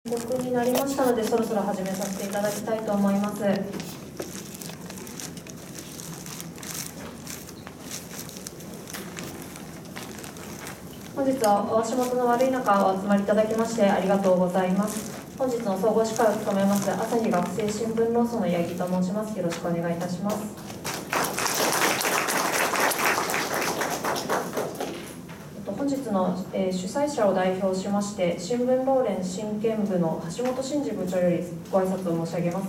報告になりましたので、そろそろ始めさせていただきたいと思います。本日はお足元の悪い中お集まりいただきましてありがとうございます。本日の総合司会を務めます朝日学生新聞労組の八木と申します。よろしくお願いいたします。本日の、主催者を代表しまして新聞労連新見部の橋本真二部長よりご挨拶を申し上げます。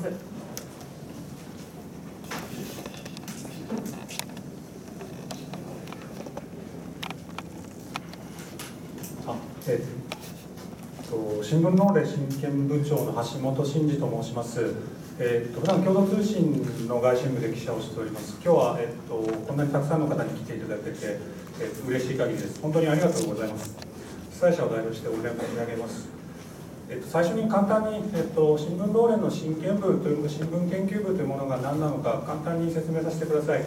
新聞労連新見部長の橋本真二と申します。普段共同通信の外信部で記者をしております。今日は、こんなにたくさんの方に来ていただけて、嬉しい限りです。本当にありがとうございます。主催者を代表してお礼申し上げます。最初に簡単に、新聞労連の新見部という新聞研究部というものが何なのか簡単に説明させてください。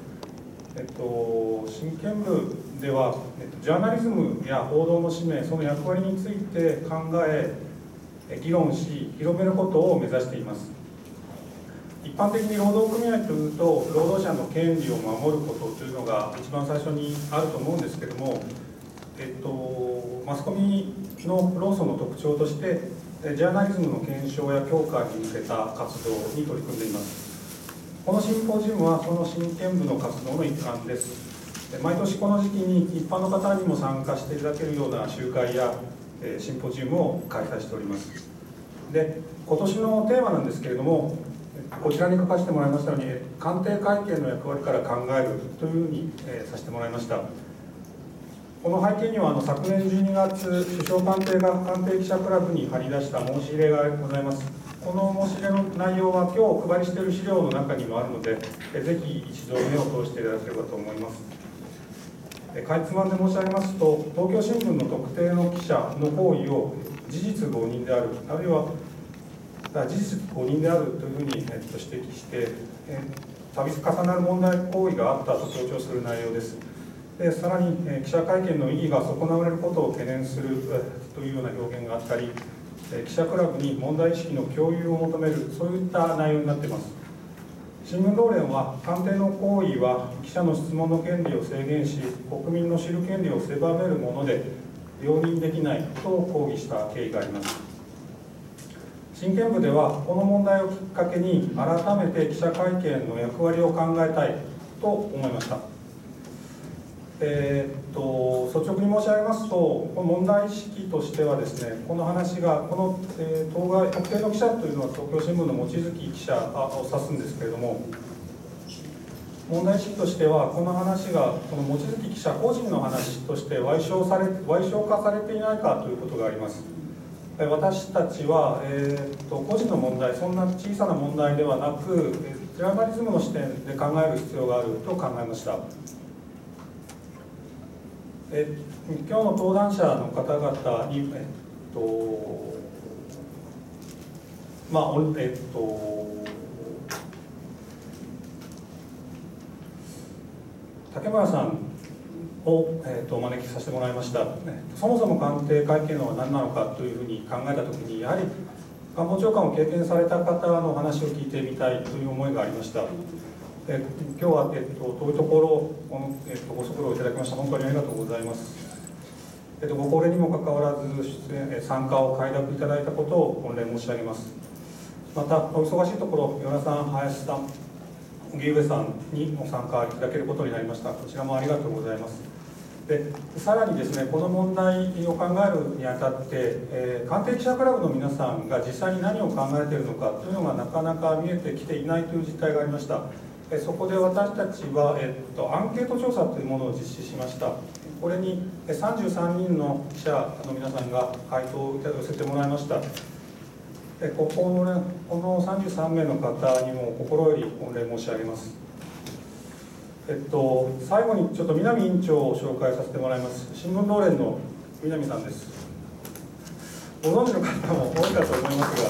新見部では、ジャーナリズムや報道の使命、その役割について考え、議論し、広めることを目指しています。一般的に労働組合というと、労働者の権利を守ることというのが一番最初にあると思うんですけれども、マスコミの労組の特徴として、ジャーナリズムの検証や強化に向けた活動に取り組んでいます。このシンポジウムはその新見部の活動の一環です。毎年この時期に一般の方にも参加していただけるような集会やシンポジウムを開催しております。で、今年のテーマなんですけれども、こちらに書かせてもらいましたように、官邸会見の役割から考えるというふうにさせてもらいました。この背景には昨年12月、首相官邸が官邸記者クラブに貼り出した申し入れがございます。この申し入れの内容は今日お配りしている資料の中にもあるので、ぜひ一度目を通していただければと思います。かいつまんで申し上げますと、東京新聞の特定の記者の行為を事実誤認である、あるいは事実誤認であるというふうに指摘して、度重なる問題行為があったと強調する内容です。でさらに、記者会見の意義が損なわれることを懸念するというような表現があったり、記者クラブに問題意識の共有を求める、そういった内容になっています。新聞労連は、官邸の行為は記者の質問の権利を制限し、国民の知る権利を狭めるもので、容認できないと抗議した経緯があります。新見部では、この問題をきっかけに、改めて記者会見の役割を考えたいと思いました。率直に申し上げますと、この問題意識としてはですね、この話が、この、当該特定の記者というのは東京新聞の望月記者を指すんですけれども、問題意識としては、この話が、この望月記者個人の話として矮小化されていないかということがあります。私たちは、個人の問題、そんな小さな問題ではなく、ジャーナリズムの視点で考える必要があると考えました。今日の登壇者の方々に、竹村さんを、お招きさせてもらいました。そもそも官邸会見は何なのかというふうに考えたときに、やはり官房長官を経験された方の話を聞いてみたいという思いがありました。今日は、遠いところ、ご足労いただきました。本当にありがとうございます。ご高齢にもかかわらず参加を快諾いただいたことを御礼申し上げます。また、お忙しいところ、与那さん、林さん、荻上さんにも参加いただけることになりました。こちらもありがとうございます。でさらにですね、この問題を考えるにあたって、官邸記者クラブの皆さんが実際に何を考えているのかというのがなかなか見えてきていないという実態がありました。そこで私たちは、アンケート調査というものを実施しました。これに33人の記者の皆さんが回答を寄せてもらいました。この33名の方にも心より御礼申し上げます。最後にちょっと南委員長を紹介させてもらいます。新聞労連の南さんです。ご存知の方も多いかと思います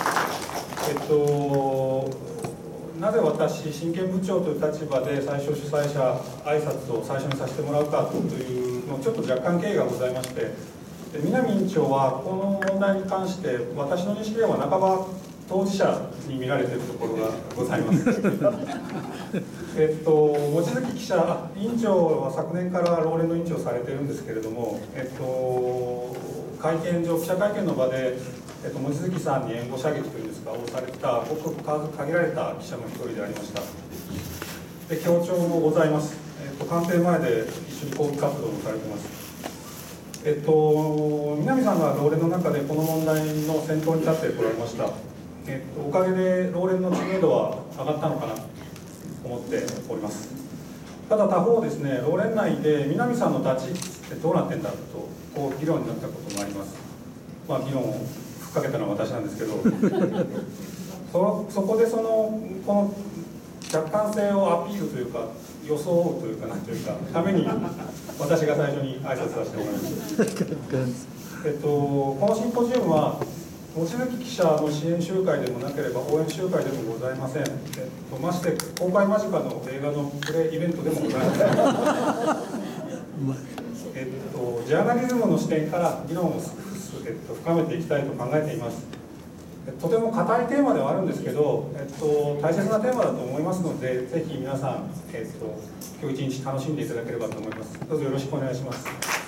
が、なぜ私、新見部長という立場で最初主催者挨拶を最初にさせてもらうかというのちょっと若干経緯がございまして、 で南委員長はこの問題に関して私の認識では半ば当事者に見られているところがございます。望月記者委員長は昨年から労連の委員長をされているんですけれども、会見場記者会見の場で、望月さんに援護射撃というんですかをされたごく限られた記者の一人でありました。で強調もございます。官邸前で一緒に抗議活動をされています。南さんが労連の中でこの問題の先頭に立ってこられました。おかげで労連の知名度は上がったのかなと思っております。ただ他方ですね、労連内で南さんの立ち位置ってどうなってんだとこう議論になったこともあります。議論をふっかけたのは私なんですけどそこでこの客観性をアピールというか装うというかなんというかために私が最初に挨拶させてもらいます。このシンポジウムは望月記者の支援集会でもなければ応援集会でもございません。まして公開間近の映画のプレイベントでもございません。ジャーナリズムの視点から議論を深めていきたいと考えています。とても硬いテーマではあるんですけど、大切なテーマだと思いますので、ぜひ皆さん、今日一日楽しんでいただければと思います。どうぞよろしくお願いします。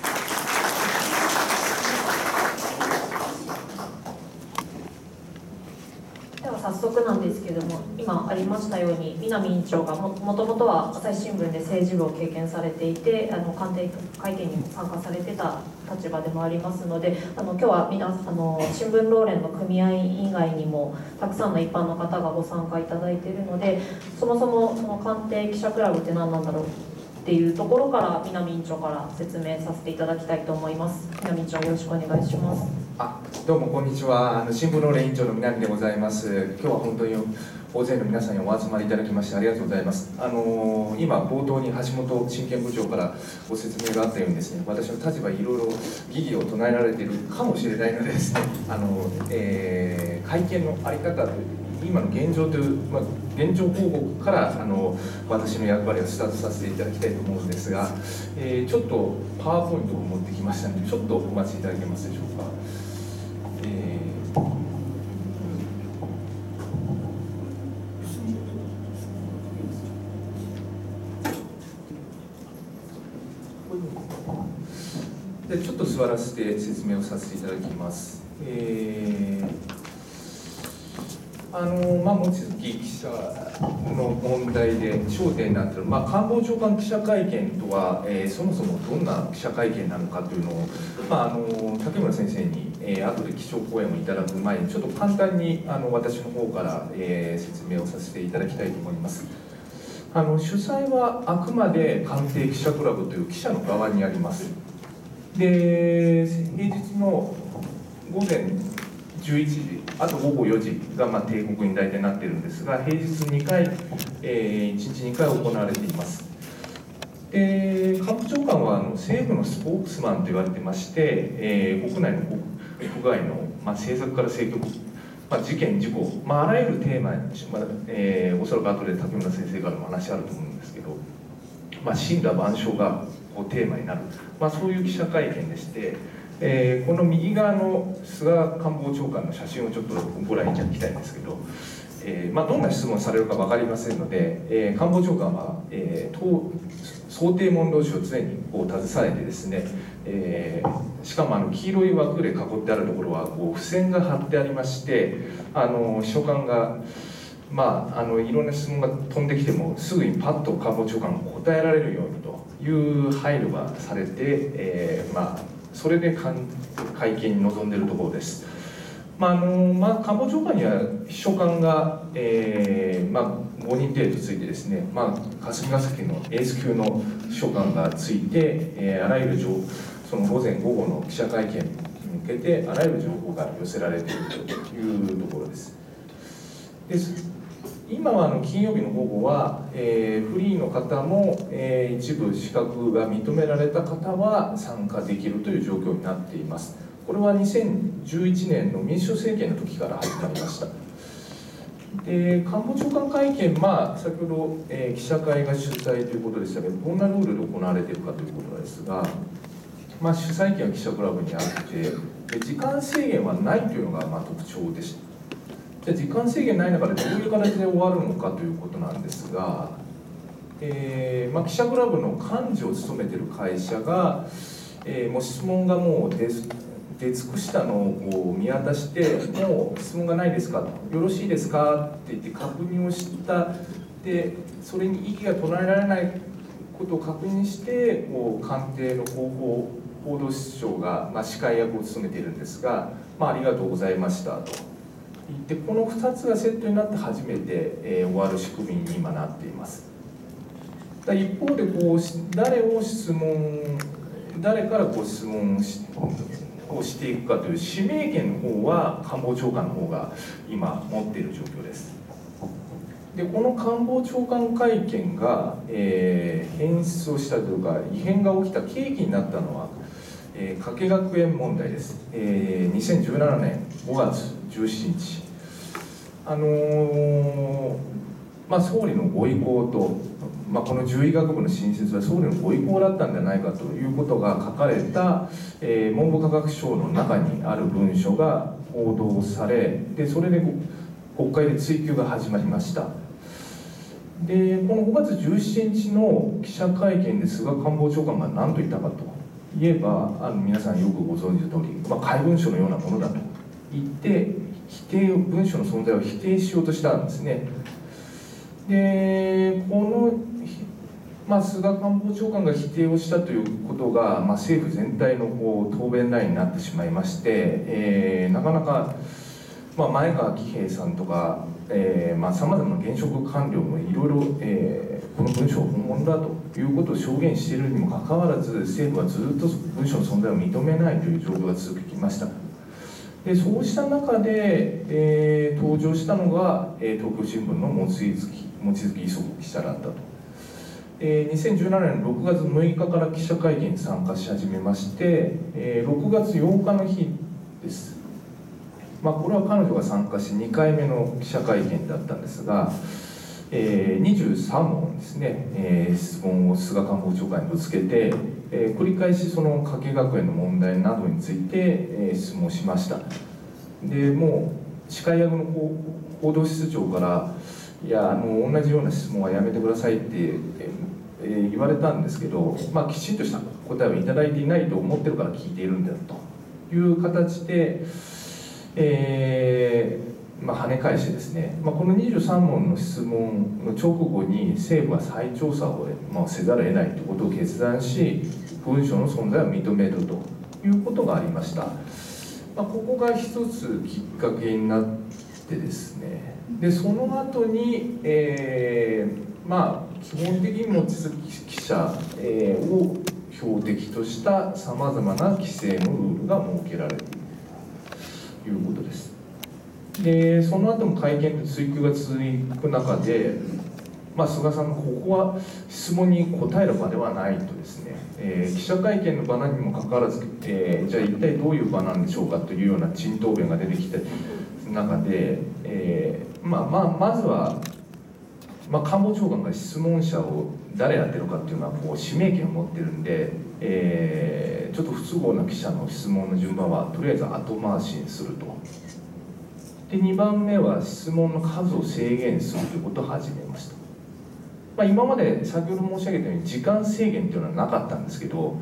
では早速なんですけれども、今ありましたように南委員長がもともとは朝日新聞で政治部を経験されていて、官邸会見にも参加されてた立場でもありますので、今日は新聞労連の組合員以外にもたくさんの一般の方がご参加いただいているので、そもそもその官邸記者クラブって何なんだろうっていうところから南委員長から説明させていただきたいと思います。南委員長よろしくお願いします。 どうもこんにちは。新聞労連委員長の南でございます。今日は本当に大勢の皆さんにお集まりいただきましてありがとうございます。今冒頭に橋本真剣部長からご説明があったようにですね、私の立場いろいろ疑義を唱えられているかもしれないのでですね、会見の在り方という今の現状という、現状報告から私の役割をスタートさせていただきたいと思うんですが、ちょっとパワーポイントを持ってきましたので、ちょっとお待ちいただけますでしょうか。でちょっと座らせて説明をさせていただきます。望月記者の問題で焦点になっている、官房長官記者会見とは、そもそもどんな記者会見なのかというのを、竹村先生に、後で基調講演をいただく前にちょっと簡単に私の方から、説明をさせていただきたいと思います。主催はあくまで官邸記者クラブという記者の側にあります。で平日の午前11時、あと午後4時が定刻に大体なっているんですが、平日2回、1日2回行われています。官房長官は政府のスポークスマンと言われてまして、国内の国外の、政策から政局、事件事故、あらゆるテーマに、おそらく後で竹村先生からも話あると思うんですけど、森羅万象がテーマになる、そういう記者会見でして、この右側の菅官房長官の写真をちょっとご覧いただきたいんですけど、どんな質問されるか分かりませんので、官房長官は、想定問答紙を常に携えてですね、しかも黄色い枠で囲ってあるところは付箋が貼ってありまして、秘書官がいろんな質問が飛んできてもすぐにパッと官房長官が答えられるようにという配慮がされて、それで会見に臨んでいるところです。官房長官には秘書官が、5人程度ついてですね、霞が関のエース級の秘書官がついて、あらゆるその午前午後の記者会見に向けてあらゆる情報が寄せられているというところです。今は金曜日の午後は、フリーの方も、一部資格が認められた方は参加できるという状況になっています。これは2011年の民主党政権の時から始まりました。官房長官会見、先ほど、記者会が主催ということでしたけど、どんなルールで行われているかということですが、 主催権は記者クラブにあってで時間制限はないというのが特徴でした。じゃあ時間制限ない中でどういう形で終わるのかということなんですが、記者クラブの幹事を務めている会社が、もう質問がもう出尽くしたのを見渡して「もう質問がないですか?」と「よろしいですか?」って言って確認をしたでそれに異議が唱えられないことを確認して官邸の報道室長が、司会役を務めているんですが「ありがとうございました」と言ってこの2つがセットになって初めて、終わる仕組みに今なっています。一方で誰から質問をしていくかという指名権の方は官房長官の方が今持っている状況です。でこの官房長官会見が、変質をしたというか異変が起きた契機になったのは、加計学園問題です。2017年5月17日総理のご意向と、この獣医学部の新設は総理のご意向だったんじゃないかということが書かれた、文部科学省の中にある文書が報道されでそれで国会で追及が始まりました。でこの5月17日の記者会見で菅官房長官が何と言ったかといえば皆さんよくご存知の通り、怪文書のようなものだと言って文書の存在を否定しようとしたんですね。で菅官房長官が否定をしたということが、政府全体の答弁ラインになってしまいまして、なかなか、前川喜平さんとかさまざまな現職官僚もいろいろこの文書は本物だということを証言しているにもかかわらず政府はずっと文書の存在を認めないという状況が続きました。でそうした中で、登場したのが、東京新聞の望月磯子記者だったと。2017年6月6日から記者会見に参加し始めまして、6月8日の日です。これは彼女が参加し2回目の記者会見だったんですが、23問ですね、質問を菅官房長官にぶつけて、繰り返しその加計学園の問題などについて、質問しました。でもう司会役の報道室長から「いや同じような質問はやめてください」って言われたんですけど、きちんとした答えをいただいていないと思ってるから聞いているんだという形で、跳ね返してですね、この23問の質問の直後に政府は再調査を、せざるを得ないということを決断し文書の存在を認めるということがありました。ここが一つきっかけになってですね、でその後に、基本的に望月記者を標的としたさまざまな規制のルールが設けられているということです。でその後も会見と追及が続く中で、菅さんのここは質問に答える場ではないとですね、記者会見の場にもかかわらず、じゃあ一体どういう場なんでしょうかというような陳答弁が出てきた中で、まずは、官房長官が質問者を誰やってるかっていうのは指名権を持ってるんで、ちょっと不都合な記者の質問の順番はとりあえず後回しにすると。で2番目は質問の数を制限するということを始めました。今まで先ほど申し上げたように時間制限というのはなかったんですけど、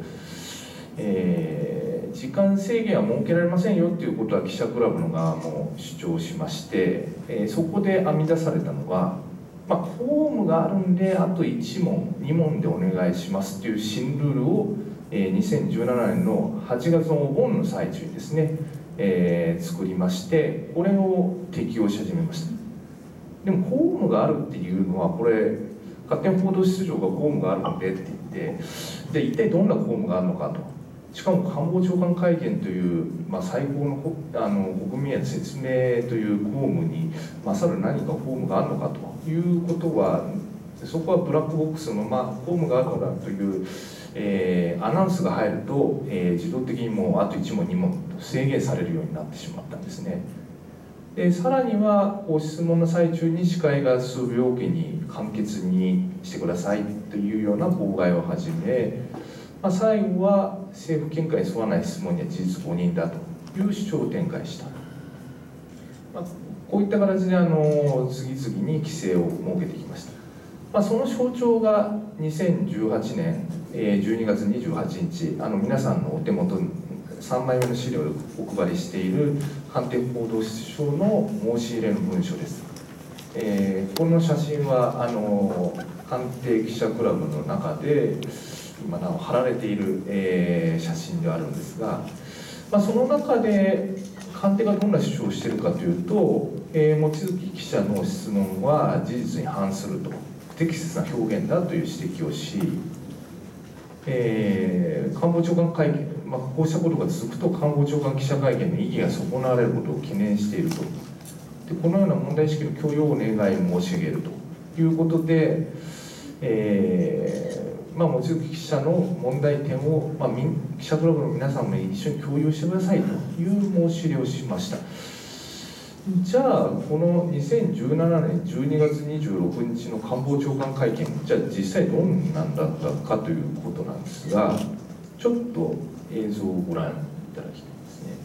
時間制限は設けられませんよということは記者クラブの側も主張しまして、そこで編み出されたのが、公務があるんであと1問2問でお願いしますという新ルールを、2017年の8月のお盆の最中にですね、作りましてこれを適用し始めました。でも公務があるっていうのはこれ勝手に報道室長が公務があるのでって言ってで一体どんな公務があるのかと、しかも官房長官会見という、最高の国民への説明という公務に勝る何か公務があるのかということはそこはブラックボックスの公務があるのだというアナウンスが入ると、自動的にもうあと1問2問と制限されるようになってしまったんですね。でさらには質問の最中に司会が数秒おきに簡潔にしてくださいというような妨害を始め、 最後は政府見解に沿わない質問には事実誤認だという主張を展開した。こういった形で次々に規制を設けてきました。その象徴が2018年12月28日、皆さんのお手元に3枚目の資料をお配りしている官邸報道省の申し入れの文書です。この写真は官邸記者クラブの中で今なお貼られている、写真であるんですが、その中で官邸がどんな主張をしているかというと、望月記者の質問は事実に反すると、不適切な表現だという指摘をし、官房長官会見、こうしたことが続くと官房長官記者会見の意義が損なわれることを懸念していると、でこのような問題意識の共有をお願い申し上げるということで、望月記者の問題点を、記者クラブの皆さんも一緒に共有してくださいという申し入れをしました。じゃあこの2017年12月26日の官房長官会見、じゃあ実際どんなんだったかということなんですが、ちょっと映像をご覧いただきたいですね。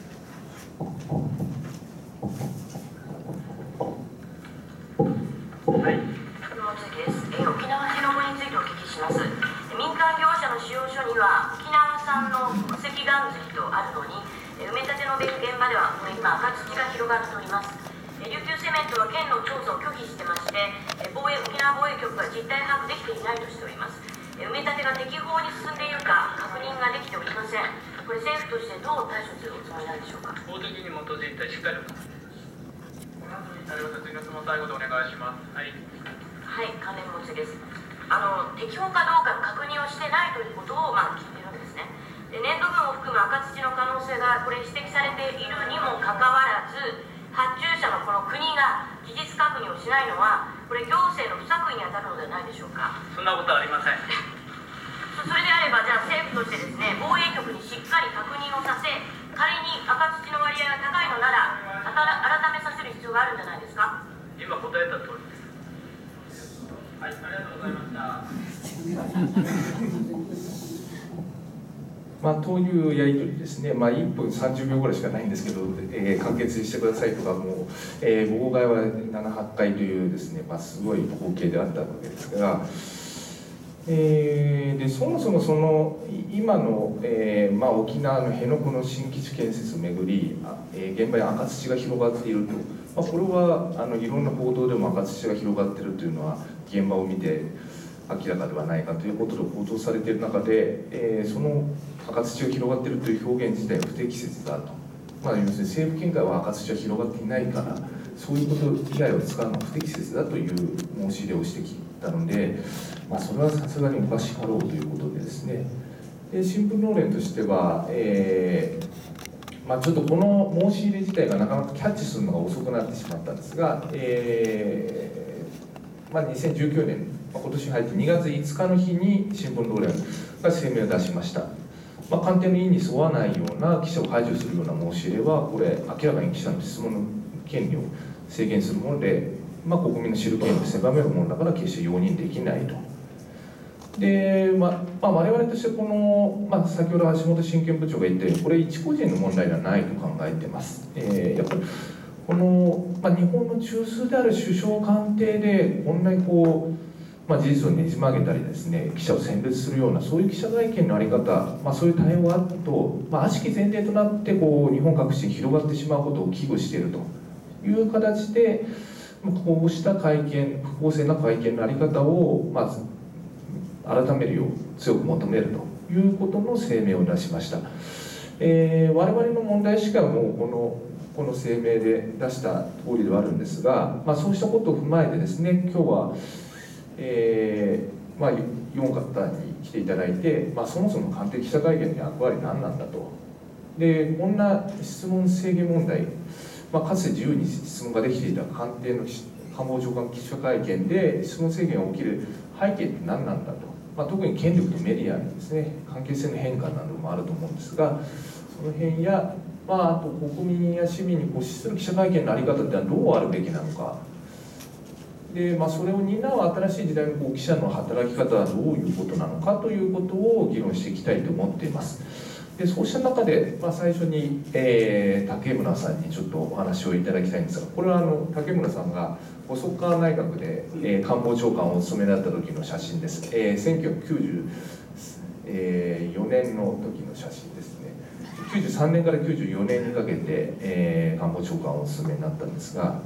はい、望月です。沖縄ヘロゴについてお聞きします。民間業者の使用書には沖縄産の国籍岩石とあるのに、埋め立ての現場では今赤土が広がっております。琉球セメントは県の調査を拒否してまして、沖縄防衛局が実態把握できていないとしております。埋め立てが適法に進んでいるか確認ができておりません。これ政府としてどう対処するおつもりなんでしょうか。 法的に基づいてしっかりこの後に対応説明の質問最後でお願いします。はい、 関連持ちです。適法かどうかの確認をしてないということを聞いているわけですね。で、年度分を含む赤土の可能性がこれ指摘されているにもかかわらず、発注者のこの国が事実確認をしないのは、これ行政の不作為に当たるのではないでしょうか。 そんなことはありません。 それであれば、じゃあ政府としてですね、防衛局にしっかり確認をさせ、仮に赤土の割合が高いのなら、改めさせる必要があるんじゃないですか。 今答えた通りです。はい、ありがとうございました。 というやり取りですね、1分30秒ぐらいしかないんですけど、完結してくださいとか、もう、妨害は7、8回というですね、すごい光景であったわけですが、でそもそもその今の、沖縄の辺野古の新基地建設をめぐり、現場に赤土が広がっていると、これはいろんな報道でも赤土が広がっているというのは現場を見て明らかではないかということで報道されている中で、その赤土が広がっているという表現自体は不適切だと、要するに政府見解は赤土が広がっていないから、そういうこと以外を使うのは不適切だという申し入れをしてきたので、それはさすがにおかしかろうということでですね、で新聞農連としては、ちょっとこの申し入れ自体がなかなかキャッチするのが遅くなってしまったんですが、2019年、今年に入って2月5日の日に新聞農連が声明を出しました。官邸の意に沿わないような記者を排除するような申し入れは、これ明らかに記者の質問の権利を制限するもので、国民の知る権利を狭めるものだから決して容認できないと。で、我々としてこの、先ほど橋本真剣部長が言ったように、これ一個人の問題ではないと考えています。やっぱりこの、日本の中枢である首相官邸でこんなに事実をねじ曲げたりですね、記者を選別するようなそういう記者会見の在り方、そういう対応があると、悪しき前提となって日本各地に広がってしまうことを危惧しているという形で、こうした会見、不公正な会見の在り方を改めるよう強く求めるということの声明を出しました。我々の問題意識はもうこの声明で出した通りではあるんですが、そうしたことを踏まえてですね、今日は、4方に来ていただいて、そもそも官邸記者会見の役割何なんだと。で、こんな質問制限問題、かつて自由に質問ができていた官房長官記者会見で質問制限が起きる背景って何なんだと、特に権力とメディアにですね、関係性の変化などもあると思うんですが、その辺や、あと国民や市民に接する記者会見の在り方ってのはどうあるべきなのか。 で、それを担う新しい時代の記者の働き方はどういうことなのかということを議論していきたいと思っています。でそうした中で、最初に、竹村さんにちょっとお話をいただきたいんですが、これは竹村さんが細川内閣で、官房長官をお務めだった時の写真です。1994年の時の写真ですね。93年から94年にかけて、官房長官をお務めになったんですが、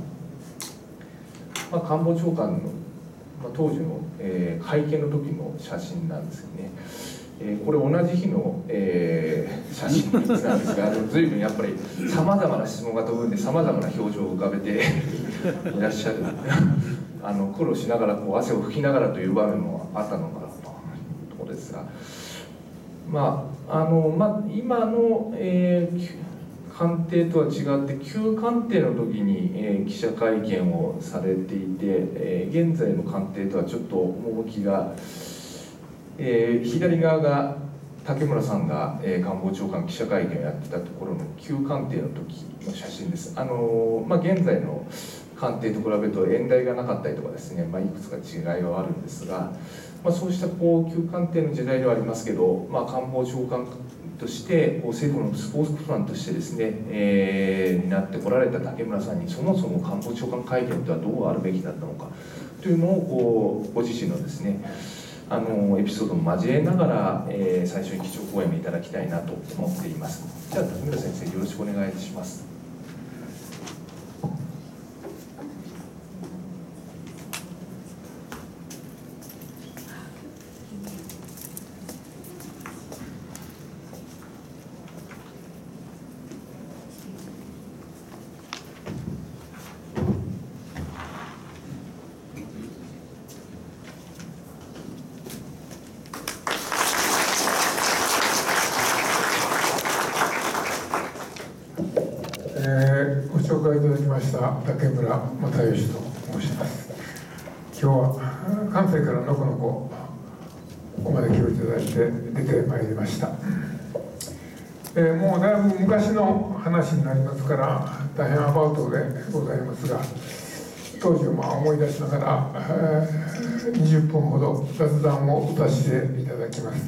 官房長官の、当時の、会見の時の写真なんですよね。これ同じ日の、写真なんですが、随分やっぱりさまざまな質問が飛ぶんでさまざまな表情を浮かべていらっしゃる苦労しながら汗を拭きながらという場面もあったのかなというところですが、今の、官邸とは違って旧官邸の時に、記者会見をされていて、現在の官邸とはちょっと趣が左側が竹村さんが、官房長官記者会見をやってたところの旧官邸の時の写真です。現在の官邸と比べると演台がなかったりとかですね、いくつか違いはあるんですが、そうした旧官邸の時代ではありますけど、官房長官として政府のスポークスマンとしてですね、担ってこられた竹村さんにそもそも官房長官会見とはどうあるべきだったのかというのをご自身のですねエピソードも交えながら、最初に基調講演をいただきたいなと思っています。じゃあ竹村先生、よろしくお願いします。 ご紹介いただきました竹村又義と申します。今日は関西からのこのこお招きをいただいて出てまいりました。もうだいぶ昔の話になりますから大変アバウトでございますが、当時を思い出しながら、20分ほど雑談を打たせていただきます。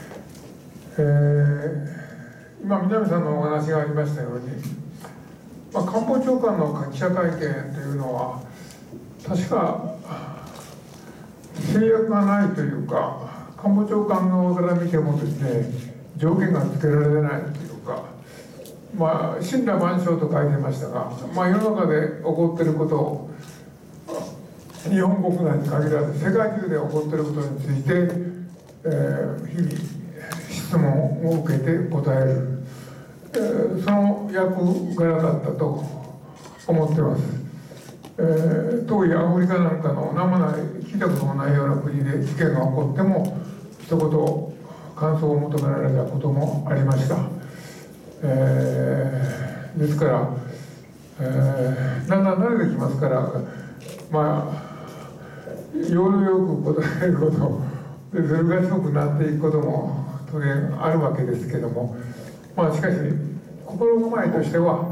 今南さんのお話がありましたように、官房長官の記者会見というのは確か制約がないというか、官房長官側から見てもですね条件がつけられないというか、森羅万象と書いてましたが、世の中で起こっていることを日本国内に限らず世界中で起こっていることについて、日々質問を受けて答える、その役柄だったと思ってます。遠いアフリカなんかの名もない聞いたこともないような国で事件が起こっても一言感想を求められたこともありました。ですから、だんだん慣れてきますから、要領よく答えることでずる賢くなっていくことも当然あるわけですけども、しかし心構えとしては、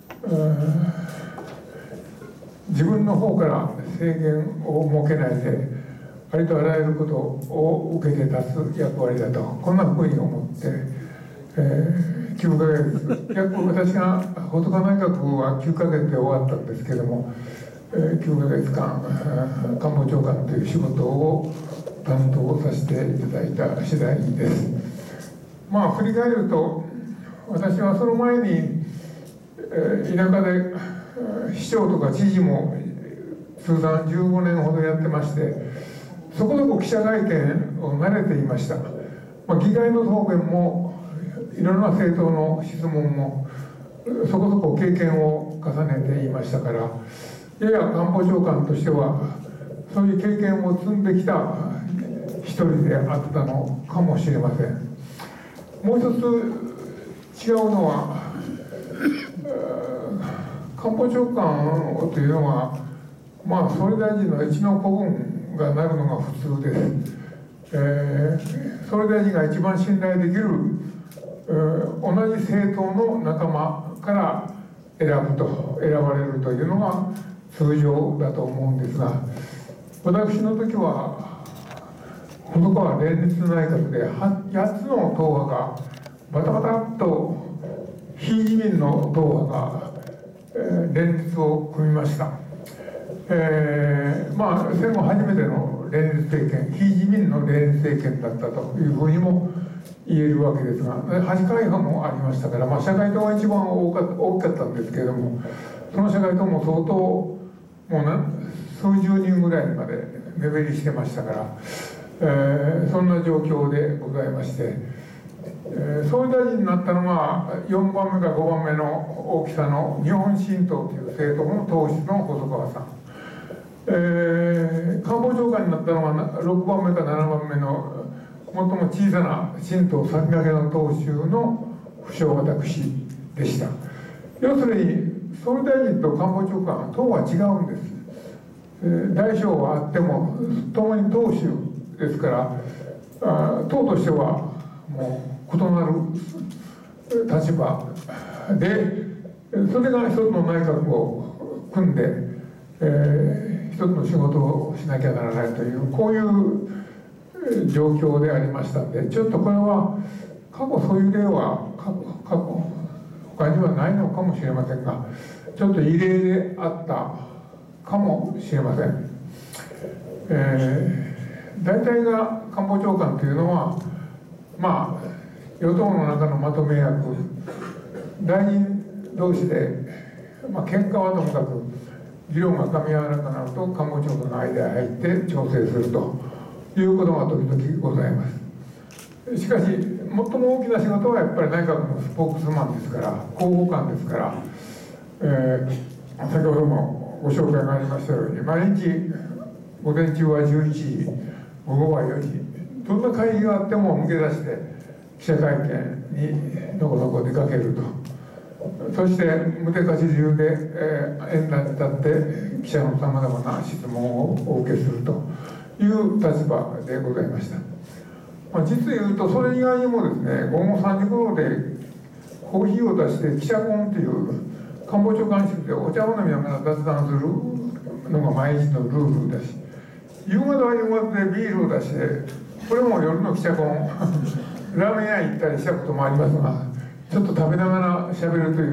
自分の方から制限を設けないでありとあらゆることを受けて立つ役割だと、こんなふうに思って、9ヶ月私が細川内閣は9ヶ月で終わったんですけども、9ヶ月間官房長官という仕事を担当させていただいた次第です。振り返ると、私はその前に田舎で市長とか知事も通算15年ほどやってまして、そこそこ記者会見を慣れていました。議会の答弁もいろんな政党の質問もそこそこ経験を重ねていましたから、やや官房長官としてはそういう経験を積んできた一人であったのかもしれません。もう一つ違うのは、官房長官というのは総理大臣の一の子分がなるのが普通です。総理大臣が一番信頼できる、同じ政党の仲間から選ばれるというのが通常だと思うんですが、私の時は細川連立内閣で8つの党派がバタバタっと非自民の党派が、連立を組みました。戦後初めての連立政権、非自民の連立政権だったというふうにも言えるわけですが、8会派もありましたから、社会党が一番大きかったんですけれども、その社会党も相当もう数十人ぐらいまで目減りしてましたから、そんな状況でございまして、総理大臣になったのが4番目か5番目の大きさの日本新党という政党の党首の細川さん、官房長官になったのが6番目か7番目の最も小さな新党先駆けの党首の不詳私でした。要するに総理大臣と官房長官は党は違うんです。大小はあっても共に党首ですから、党としてはもう異なる立場で、それが一つの内閣を組んで、一つの仕事をしなきゃならないという、こういう状況でありましたので、ちょっとこれは過去そういう例は過去他にはないのかもしれませんが、ちょっと異例であったかもしれません。大体が官房長官というのは与党の中のまとめ役、大臣同士で喧嘩はともかく議論が噛み合わなくなると官房長官の間へ入って調整するということが時々ございます。しかし最も大きな仕事はやっぱり内閣のスポークスマンですから、広報官ですから、先ほどもご紹介がありましたように、毎日午前中は11時、午後は4時、どんな会議があっても抜け出して記者会見にのこのこ出かけると、そして無手貸し流で、演壇に立って記者のさまざまな質問をお受けするという立場でございました。実言うとそれ以外にもですね、午後3時頃でコーヒーを出して記者コンという官房長官室でお茶を飲みながら雑談するのが毎日のルールだし、夕方は夕方でビールを出して、これも夜の記者コンラーメン屋行ったりしたこともありますが、ちょっと食べながらしゃべるという、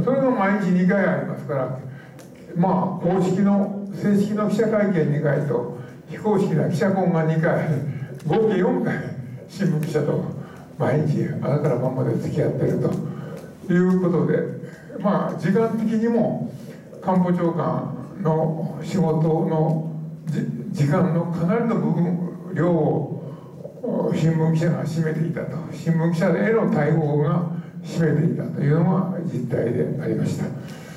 それが毎日2回ありますから、公式の正式の記者会見2回と非公式な記者コンが2回、合計4回新聞記者と毎日朝から晩まで付き合っているということで、時間的にも官房長官の仕事の時間のかなりの部分量を新聞記者が占めていたと、新聞記者への対応が占めていたというのが実態でありました。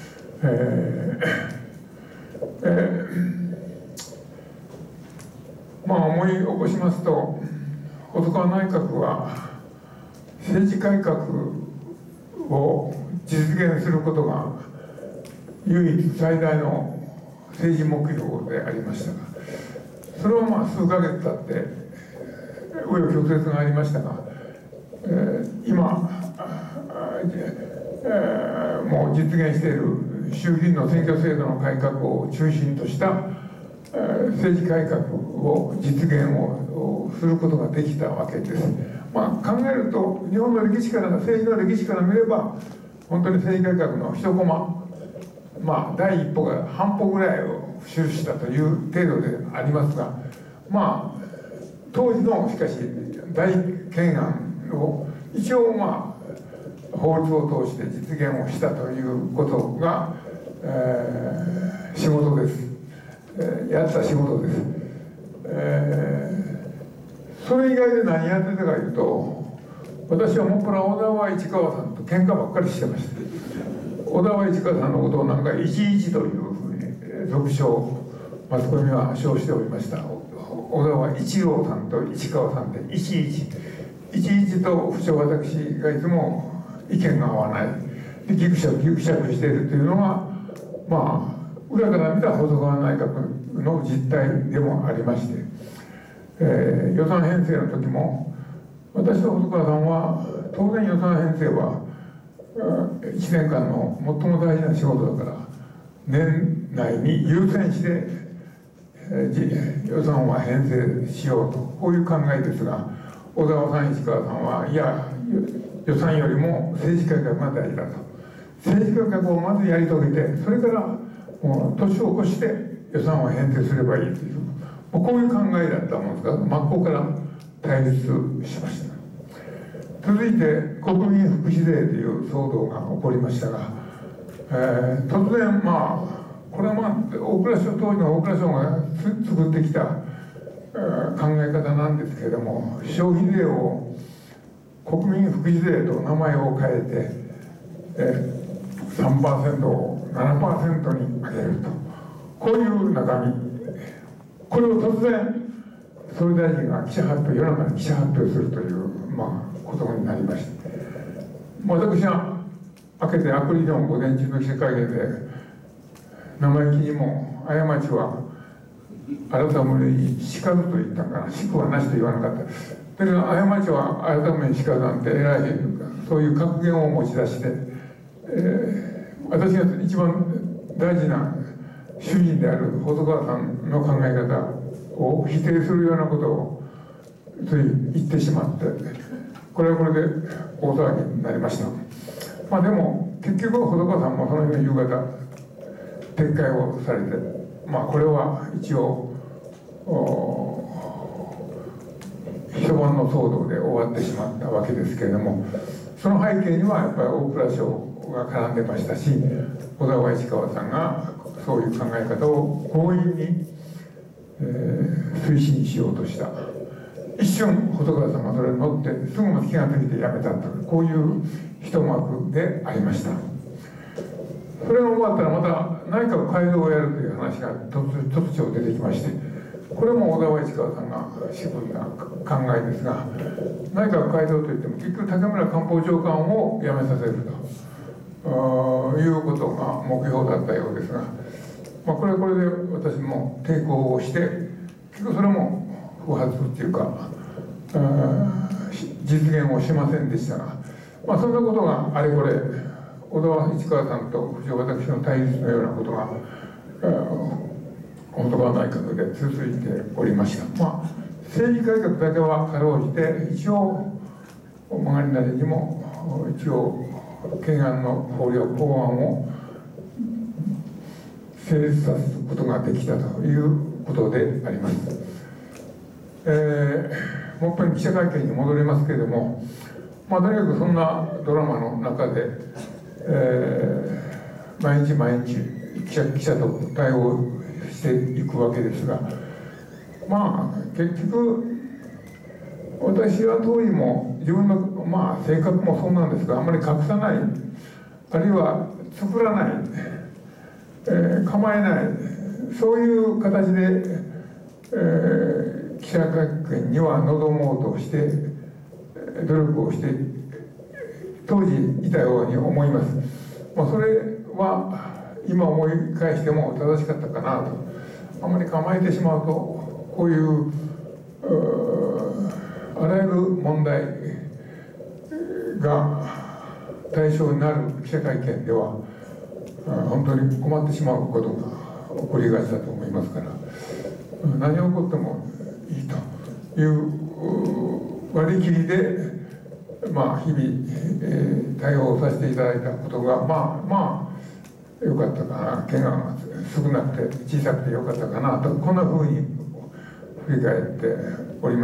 思い起こしますと、細川内閣は政治改革を実現することが唯一最大の政治目標でありましたが、それは数ヶ月経って紆余曲折がありましたが、今もう実現している衆議院の選挙制度の改革を中心とした政治改革を実現をすることができたわけです。考えると日本の歴史から、政治の歴史から見れば本当に政治改革の一コマ、第一歩が半歩ぐらいを付与したという程度でありますが、当時のしかし大懸案を一応法律を通して実現をしたということが、仕事です。やった仕事です。それ以外で何やってたかいうと、私はもっぱら小田原市川さんと喧嘩ばっかりしてました。小田原市川さんのことを11というふうに俗称マスコミは称しておりました。小田原一郎さんと市川さんで11と不詳私がいつも意見が合わないでギクシャクしているというのが裏から見た細川内閣の実態でもありまして、予算編成の時も私と細川さんは当然予算編成は1年間の最も大事な仕事だから年内に優先して予算は編成しようと、こういう考えですが、小沢さん、市川さんは、いや、予算よりも政治改革が大事だと、政治改革をまずやり遂げて、それからもう年を越して予算を編成すればいいという、こういう考えだったものですが、真っ向から対立しました。続いて国民福祉税という騒動が起こりましたが、突然これは大蔵省、当時の大蔵省が作ってきた考え方なんですけれども、消費税を国民福祉税と名前を変えて、3% を 7% に上げると、こういう中身、これを突然総理大臣が夜中に記者発表するということになりまして、私は明けてアプリの午前中の記者会見で、生意気にも過ちは改めにしかずと言ったんかな、しくはなしと言わなかった。だけど過ちは改めにしかずなんて偉い、そういう格言を持ち出して、私が一番大事な主人である細川さんの考え方を否定するようなことを言ってしまって、これはこれで大騒ぎになりました。でも結局細川さんもその日の夕方撤回をされて、これは一応一晩の騒動で終わってしまったわけですけれども、その背景にはやっぱり大蔵省が絡んでましたし、小沢市川さんがそういう考え方を強引に、推進しようとした。一瞬細川さんがそれに乗ってすぐ気がついてやめたと、こういう一幕でありました。それが終わったらまた内閣改造をやるという話が突如出てきまして、これも小沢市川さんが渋いな考えですが、内閣改造といっても結局竹村官房長官を辞めさせるということが目標だったようですが、これはこれで私も抵抗をして、結局それも不発っていうか実現をしませんでしたが、そんなことがあれこれ小沢市川さんと私の対立のようなことが本当は内閣で続いておりました。政治改革だけはかろうじて一応曲がりなりにも一応懸案の法案を成立させることができたということであります。もっぺん記者会見に戻りますけれども、とにかくそんなドラマの中で、毎日毎日記者と対応していくわけですが、結局私は当時も自分の、性格もそうなんですが、あまり隠さない、あるいは作らない、構えない、そういう形で、記者会見には臨もうとして努力をして当時いたように思います。それは今思い返しても正しかったかなと。あまり構えてしまうとこういうあらゆる問題が対象になる記者会見では本当に困ってしまうことが起こりがちだと思いますから、何が起こってもいいという割り切りで日々、対応させていただいたことがよかったかな、怪我が少なくて小さくてよかったかなと、こんなふうに振り返っております。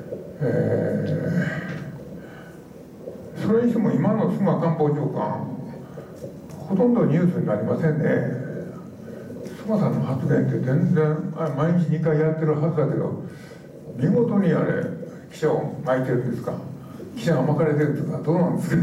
それにしても今の菅官房長官ほとんどニュースになりませんね。菅さんの発言って全然毎日2回やってるはずだけど、見事にあれ記者を巻いてるんですか、記者が巻かれてるんですか、どうなんですかね。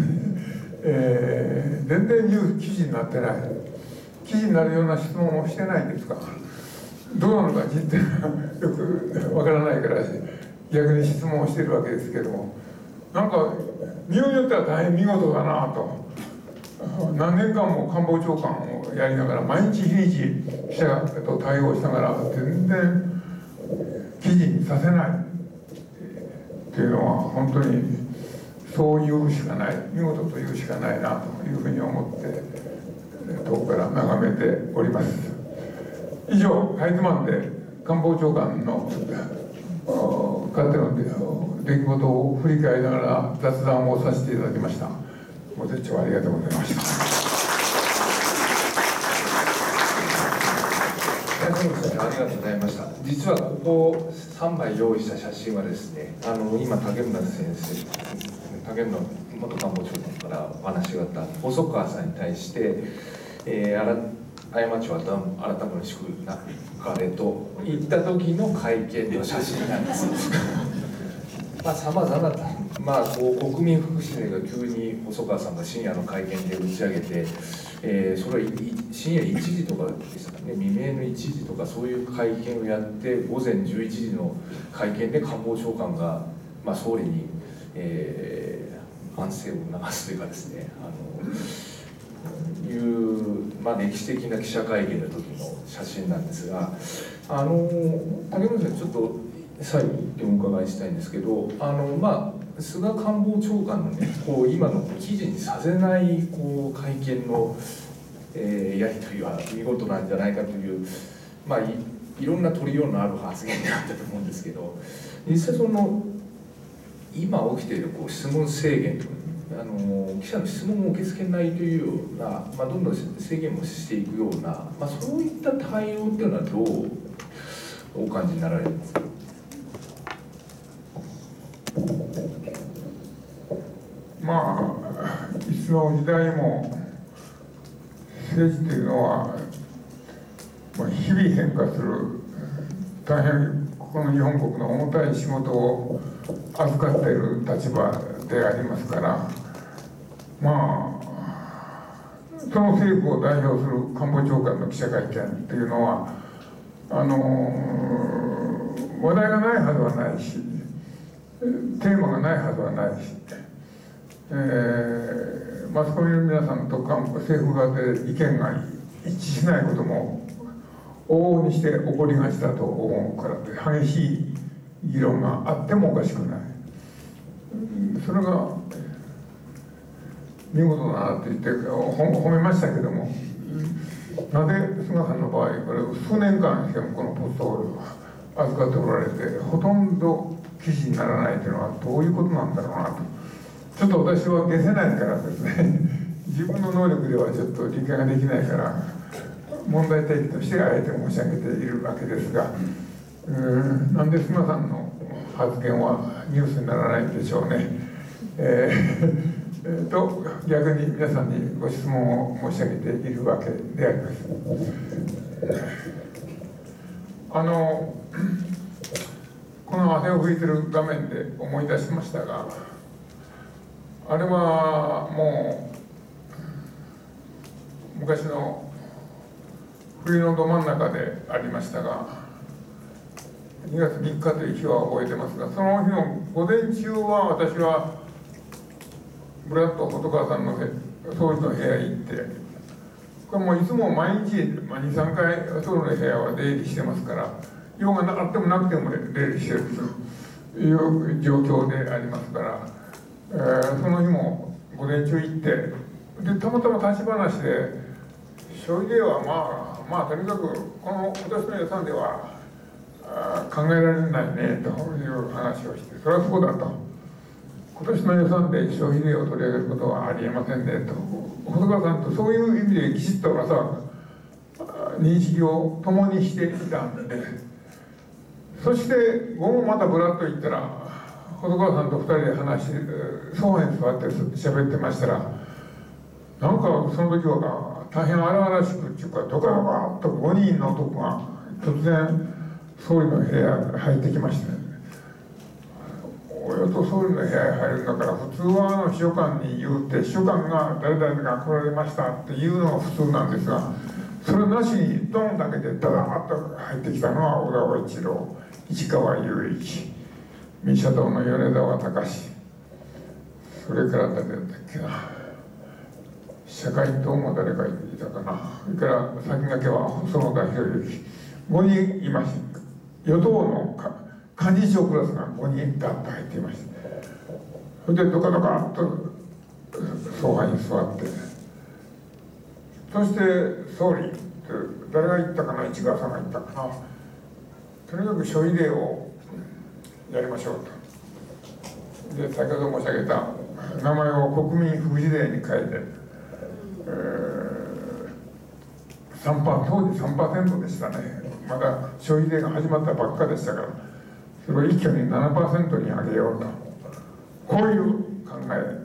全然記事になってない、記事になるような質問をしてないんですか。どうなのか実態がよくわからないから逆に質問をしてるわけですけども、なんか見ようによっては大変見事だなと。何年間も官房長官をやりながら毎日日にち記者と対応しながら全然記事にさせないっていうのは本当にそう言うしかない、見事と言うしかないなというふうに思って遠くから眺めております。以上、かいつまんで官房長官のかつての出来事を振り返りながら雑談をさせていただきました。ご清聴ありがとうございました。 ありがとうございました。実はここ3枚用意した写真はですね、今竹村元官房長官からお話があった細川さんに対して、過ちを改めるしくなかれと言った時の会見の写真なんです。さまざまな、国民福祉税が急に細川さんが深夜の会見で打ち上げて、それは深夜1時とかでしたかね、未明の1時とかそういう会見をやって午前11時の会見で官房長官が、総理に、反省を促すというかですね、歴史的な記者会見の時の写真なんですが、竹村さんちょっと最後にお伺いしたいんですけど、菅官房長官のね、今の記事にさせない会見の、やり取りは見事なんじゃないかという、いろんな取りようのある発言であったと思うんですけど、実際その今起きている質問制限とか、記者の質問を受け付けないというような、どんどん制限もしていくような、そういった対応っていうのはどうお感じになられますか？ いつの時代も政治というのは、日々変化する大変この日本国の重たい仕事を預かっている立場でありますから、その政府を代表する官房長官の記者会見というのは話題がないはずはないし、テーマがないはずはないし、マスコミの皆さんと政府側で意見が一致しないことも往々にして起こりがちだと思うからで、激しい議論があってもおかしくない。それが見事だなって言って褒めましたけども、なぜ菅さんの場合これ数年間してもこのポストを預かっておられてほとんど記事にならないというのはどういうことなんだろうなと、ちょっと私は消せないからですね、自分の能力ではちょっと理解ができないから問題提起としてあえて申し上げているわけですが、なんで菅さんの発言はニュースにならないんでしょうね。逆に皆さんにご質問を申し上げているわけであります。この汗を拭いてる画面で思い出しましたが、あれはもう昔の冬のど真ん中でありましたが、2月3日という日は覚えてますが、その日の午前中は私はブラッと細川さんの総理の部屋へ行って、これもいつも毎日2、3回総理の部屋は出入りしてますから、用があってもなくても出入りしているという状況でありますから、その日も午前中行ってでたまたま立ち話で消費税はとにかくこの今年の予算では考えられないねという話をして、それはそうだと、今年の予算で消費税を取り上げることはありえませんねと、細川さんとそういう意味できちっと認識を共にしていたんで、そして午後またぶらっと行ったら細川さんと2人で話してソファに座って喋ってましたら、なんかその時は大変荒々しくっていうか、ドカドカっと5人の男が突然総理の部屋に入ってきまして、親と総理の部屋へ入るんだから普通は秘書官に言うて、秘書官が誰々が来られましたっていうのが普通なんですが、それなしにドンだけでダダーッと入ってきたのは小川一郎、市川雄一、民社党の米沢隆、それから誰だったっけな、社会党も誰かいたかな、それから先駆けは細野田博之、5人いました。与党の幹事長クラスが5人だっと入っていました。それでドカドカっとソファに座って、 そして総理、誰が言ったかな、市川さんが言ったかな、とにかく消費税をやりましょうと。で、先ほど申し上げた名前を国民福祉税に変えて、当時 3% でしたね。まだ消費税が始まったばっかでしたから、それを一挙に 7% に上げようと、こういう考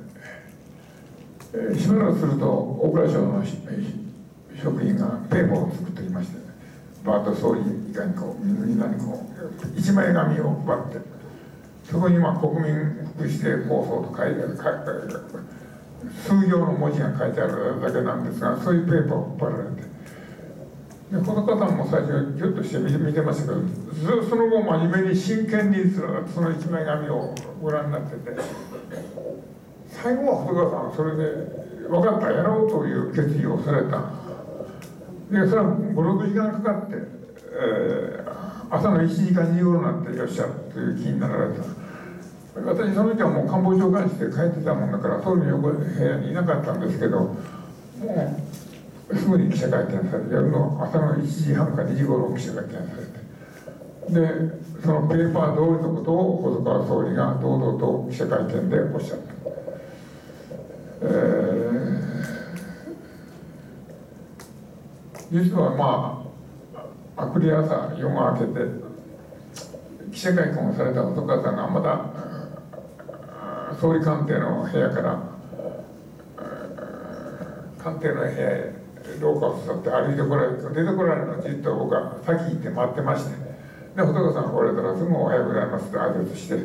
え、しばらくすると大蔵省の職員がペーパーを作ってきまして、バーッと総理以外にみんなに一枚紙を配って、そこに国民福祉税構想と書いてある、数行の文字が書いてあるだけなんですが、そういうペーパーを配られて、でこの方も最初ぎょっとして見てましたけど、その後真面目に真剣にずっとその一枚紙をご覧になってて、最後は細川さんはそれで分かった、やろうという決意をされた。でそれは5、6時間かかって、朝の1時間2頃になってよっしゃという気になられた。私その時はもう官房長官室で帰ってたもんだから総理の横部屋にいなかったんですけど、もうすぐに記者会見されて、夜の朝の1時半か2時頃記者会見されて、でそのペーパー通りのことを細川総理が堂々と記者会見でおっしゃった。実はあくり朝夜が明けて記者会見をされた細川さんがまた総理官邸の部屋から官邸の部屋へ廊下を伝って歩いてこられて、出てこられるのをじっと僕は先行って待ってまして、で細川さんが来られたらすぐ「おはようございます」って挨拶して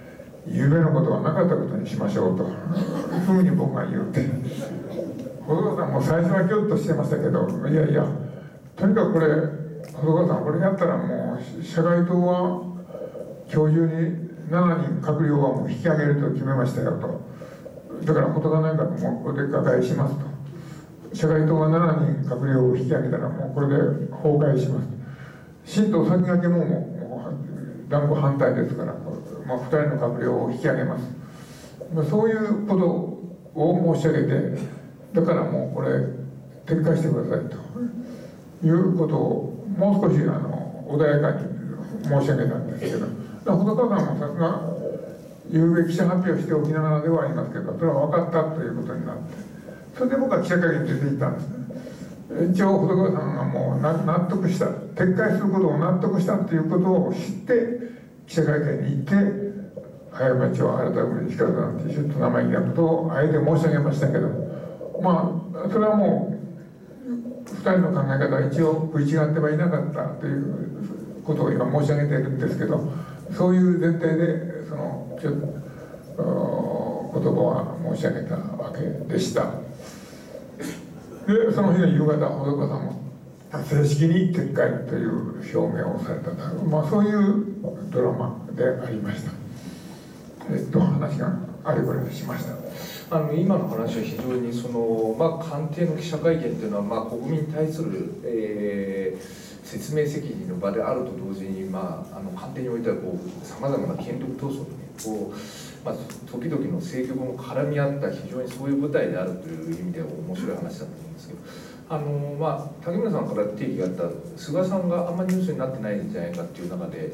「夢のことはなかったことにしましょう」とすぐに僕が言うて、細川さんも最初はギョッとしてましたけど、いやいやとにかくこれ細川さんこれやったらもう社会党は今日中に7人閣僚はもう引き上げると決めましたよと、だから細川内閣もこれで瓦解しますと、社会党が7人閣僚を引き上げたらもうこれで崩壊します。新党先駆けも断固反対ですから、2人の閣僚を引き上げます。そういうことを申し上げて、だからもうこれ撤回してくださいということをもう少し穏やかに申し上げたんですけど、細川さんもさすが有べ記者発表しておきながらではありますけど、それは分かったということになって、それで僕は記者会見に出ていったんですね。一応細川さんがもう納得した、撤回することを納得したということを知って記者会見に行って、早山町改めて光さんというちょっと生意気なことをあえて申し上げましたけど、それはもう2人の考え方は一応食い違ってはいなかったということを今申し上げているんですけど、そういう前提でそのちょっと言葉は申し上げたわけでした。でその日の夕方、細川さんも正式に撤回という表明をされたと、そういうドラマでありました。話があれこれしました。 今の話は非常に官邸の記者会見というのは、国民に対する、説明責任の場であると同時に、官邸においてはさまざまな権力闘争と時々の政局も絡み合った非常にそういう舞台であるという意味では面白い話だと思うんですけど、竹村さんから提起があった菅さんがあんまりニュースになってないんじゃないかっていう中で、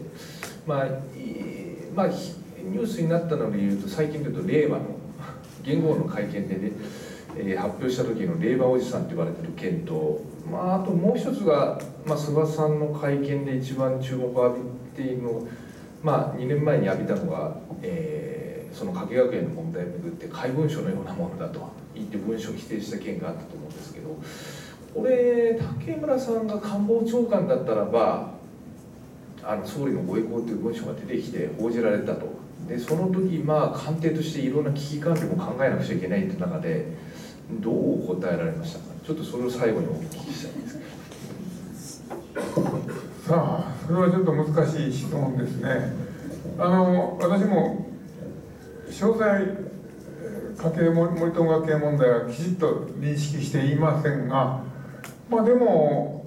ニュースになったのでいうと、最近でいうと令和の元号の会見でね、発表した時の令和おじさんと言われてる件と、あともう一つが、菅さんの会見で一番注目を浴びているの、2年前に浴びたのが、その加計学園の問題をめぐって怪文書のようなものだと言って文書を否定した件があったと思うんですけど、これ竹村さんが官房長官だったらば総理のご意向という文書が出てきて報じられたと。でその時官邸としていろんな危機管理も考えなくちゃいけないという中でどう答えられましたか。ちょっとそれを最後にお聞きしたいんですけど。 さあそれはちょっと難しい質問ですね。私も詳細森友学系問題はきちっと認識していませんが、でも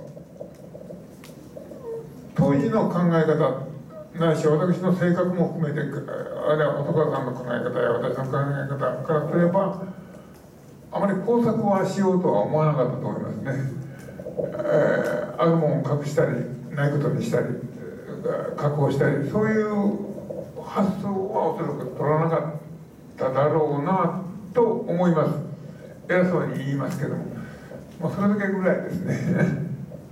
当時の考え方ないし私の性格も含めて、あるいは細川さんの考え方や私の考え方からすれば、 あまり工作はしようとは思わなかったと思いますね。あるものを隠したりないことにしたり確保したり、そういう発想はおそらく取らなかっただろうなと思います。偉そうに言いますけども、それだけぐらいですね。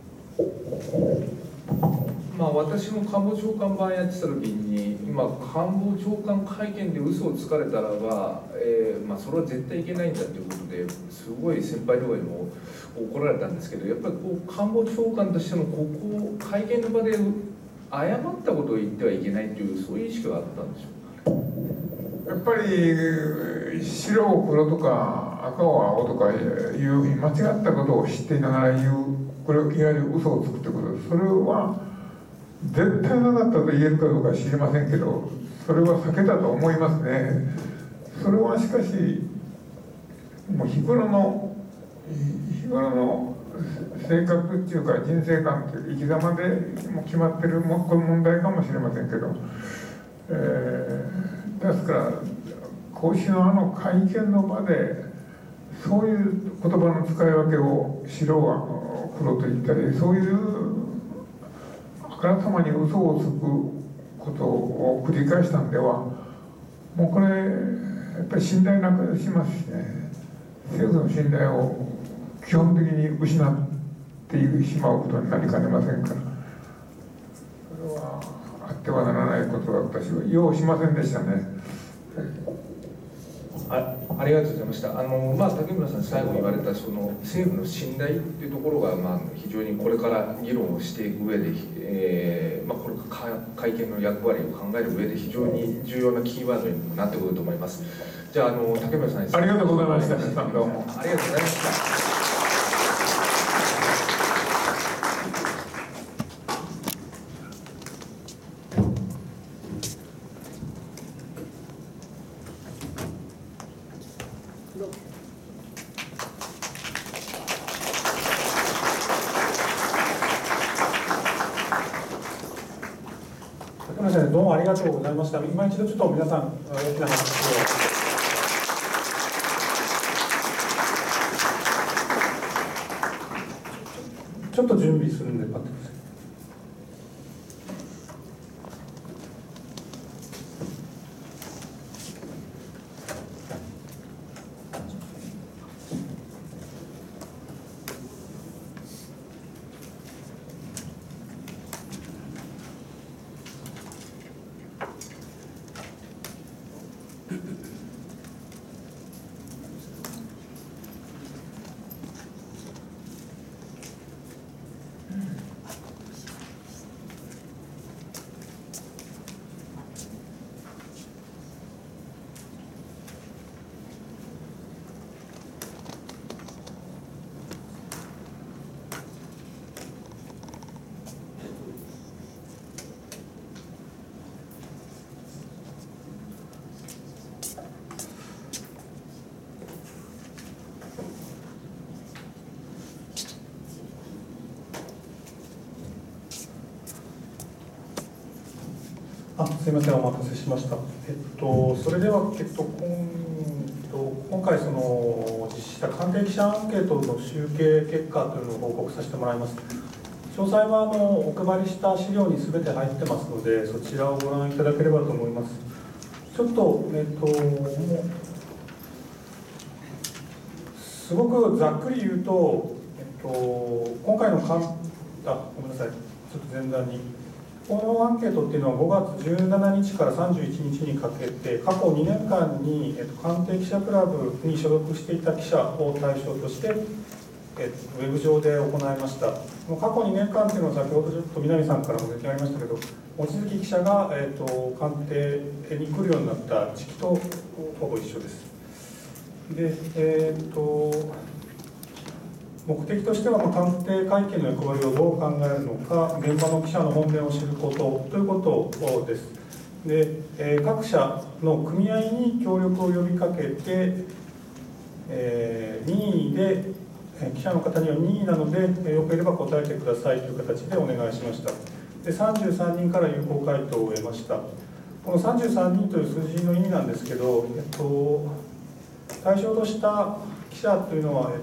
私も官房長官版やってた時に、官房長官会見で嘘をつかれたらば、それは絶対いけないんだということですごい先輩とかにも怒られたんですけど、やっぱり官房長官としての会見の場で誤ったことを言ってはいけないという、そういう意識はあったんでしょうか。 やっぱり白を黒とか赤を青とかいう間違ったことを知っていながら言う、これをいわゆる嘘をつくってこと、それは絶対なかったと言えるかどうかは知りませんけど、それは避けたと思いますね。それはしかしもう日頃の性格っていうか人生観という生き様でも決まってるこの問題かもしれませんけど、ですから孔子の会見の場でそういう言葉の使い分けを白は黒と言ったり、そういうあからさまに嘘をつくことを繰り返したんでは、もうこれやっぱり信頼なくしますしね、政府の信頼を基本的に失ってしまうことになりかねませんから、それはあってはならないことは私は要しませんでしたね。 ありがとうございました。竹村さん最後言われたその政府の信頼っていうところが非常にこれから議論をしていく上で、これ会見の役割を考える上で非常に重要なキーワードにもなってくると思います。じゃあ竹村さんにありがとうございました。どうもありがとうございました。 どうもありがとうございました。今一度ちょっと皆さん大きな拍手を。ちょっと準備するんで待ってください。すみません、お待たせしました。それでは、今回実施した官邸記者アンケートの集計結果というのを報告させてもらいます。詳細はお配りした資料にすべて入ってますので、そちらをご覧いただければと思います。ちょっと、すごくざっくり言うと、今回のごめんなさい、ちょっと前段に。このアンケートっていうのは5月17日から31日にかけて過去2年間に官邸記者クラブに所属していた記者を対象としてウェブ上で行いました。過去2年間っていうのは先ほどちょっと南さんからも出てありましたけど、望月記者が官邸に来るようになった時期とほぼ一緒です。で、目的としては官邸会見の役割をどう考えるのか、現場の記者の本音を知ることということです。で、各社の組合に協力を呼びかけて、任意で記者の方には任意なのでよければ答えてくださいという形でお願いしました。で、33人から有効回答を得ました。この33人という数字の意味なんですけど、対象とした記者というのは、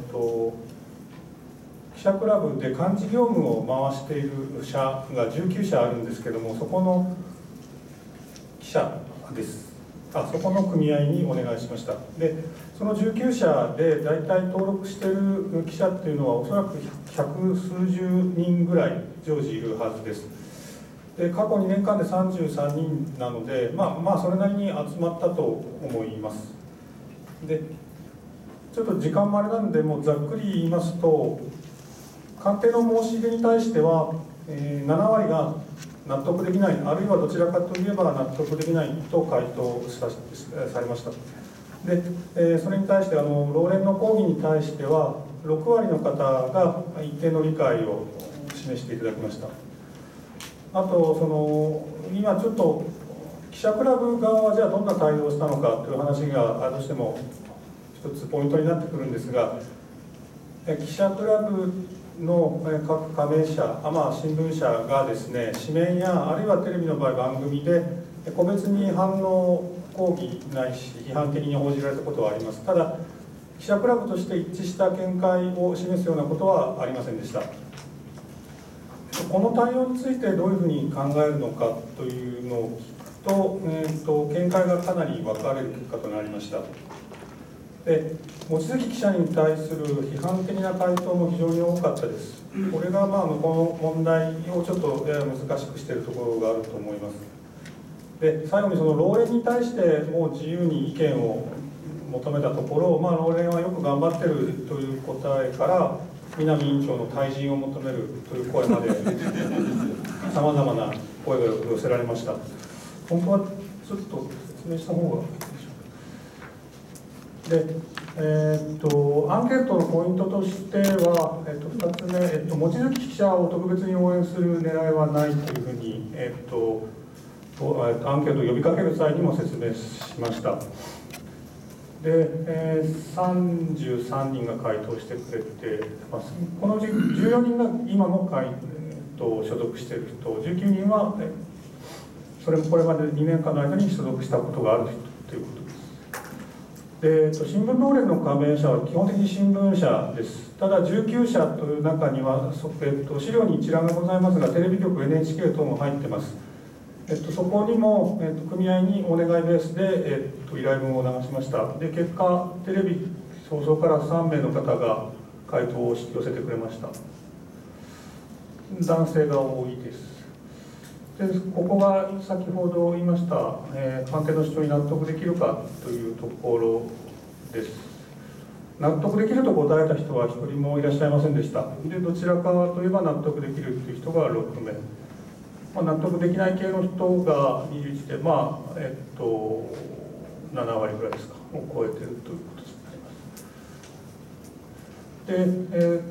記者クラブで幹事業務を回している社が19社あるんですけども、そこの記者です。そこの組合にお願いしました。でその19社で大体登録している記者っていうのはおそらく百数十人ぐらい常時いるはずです。で過去2年間で33人なので、それなりに集まったと思います。でちょっと時間もあれなんで、もうざっくり言いますと、官邸の申し入れに対しては、7割が納得できない、あるいはどちらかといえば納得できないと回答されました。で、それに対して労連の抗議に対しては6割の方が一定の理解を示していただきました。あと今ちょっと記者クラブ側はじゃあどんな対応をしたのかという話がどうしても一つポイントになってくるんですが、記者クラブの各加盟社、新聞社がですね、紙面やあるいはテレビの場合番組で個別に反応、抗議ないし批判的に報じられたことはあります。ただ記者クラブとして一致した見解を示すようなことはありませんでした。この対応についてどういうふうに考えるのかというのを聞くと、見解がかなり分かれる結果となりました。で望月記者に対する批判的な回答も非常に多かったです。これがこの問題をちょっとやや難しくしているところがあると思います。で最後にその労連に対してもう自由に意見を求めたところ、労連はよく頑張ってるという答えから南委員長の退陣を求めるという声までさまざまな声が寄せられました。本当はちょっと説明した方がいいでしょうか。で、アンケートのポイントとしては、2つ目、望月記者を特別に応援する狙いはないというふうに、アンケートを呼びかける際にも説明しました。で、33人が回答してくれてます。このうち14人が今の所属している人、19人はこれまで2年間の間に所属したことがある人ということです。で、新聞労連の加盟社は基本的に新聞社です。ただ19社という中には、資料に一覧がございますが、テレビ局 NHK 等も入ってます。そこにも、組合にお願いベースで、依頼文を流しました。で結果、テレビ放送から3名の方が回答を寄せてくれました。男性が多いです。でここが先ほど言いました、官邸の主張に納得できるかというところです。納得できると答えた人は1人もいらっしゃいませんでした。でどちらかといえば納得できるという人が6名。納得できない系の人が21で、7割ぐらいですか、を超えているということになります。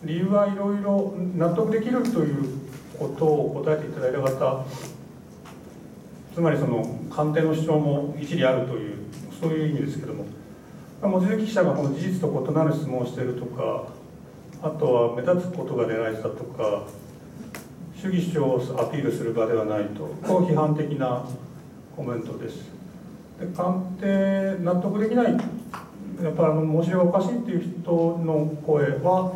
理由はいろいろ、納得できるということを答えていただいた方、つまりその官邸の主張も一理あるという、そういう意味ですけども、望月記者がこの事実と異なる質問をしているとか、あとは目立つことが狙いだとか、主義主張をアピールする場ではないと、批判的なコメントです。で官邸納得できない、やっぱり申し入れがおかしいっていう人の声は、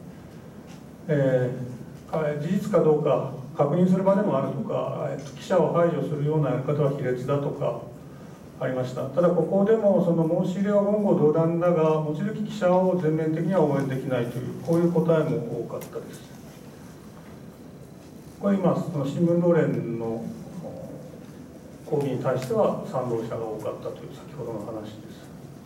事実かどうか確認する場でもあるとか、記者を排除するようなやり方は卑劣だとかありました。ただここでもその申し入れは言語道断だが、望月記者を全面的には応援できないという、こういう答えも多かったです。これ今その新聞労連の抗議に対しては賛同者が多かったという先ほどの話です。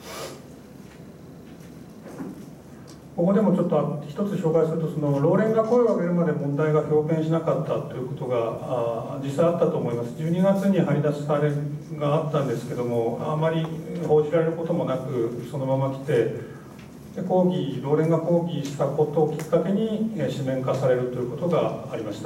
ここでもちょっと一つ紹介すると、その労連が声を上げるまで問題が表現しなかったということが実際あったと思います。12月に張り出しされがあったんですけども、あまり報じられることもなくそのまま来て、労連が抗議したことをきっかけに紙面化されるということがありました。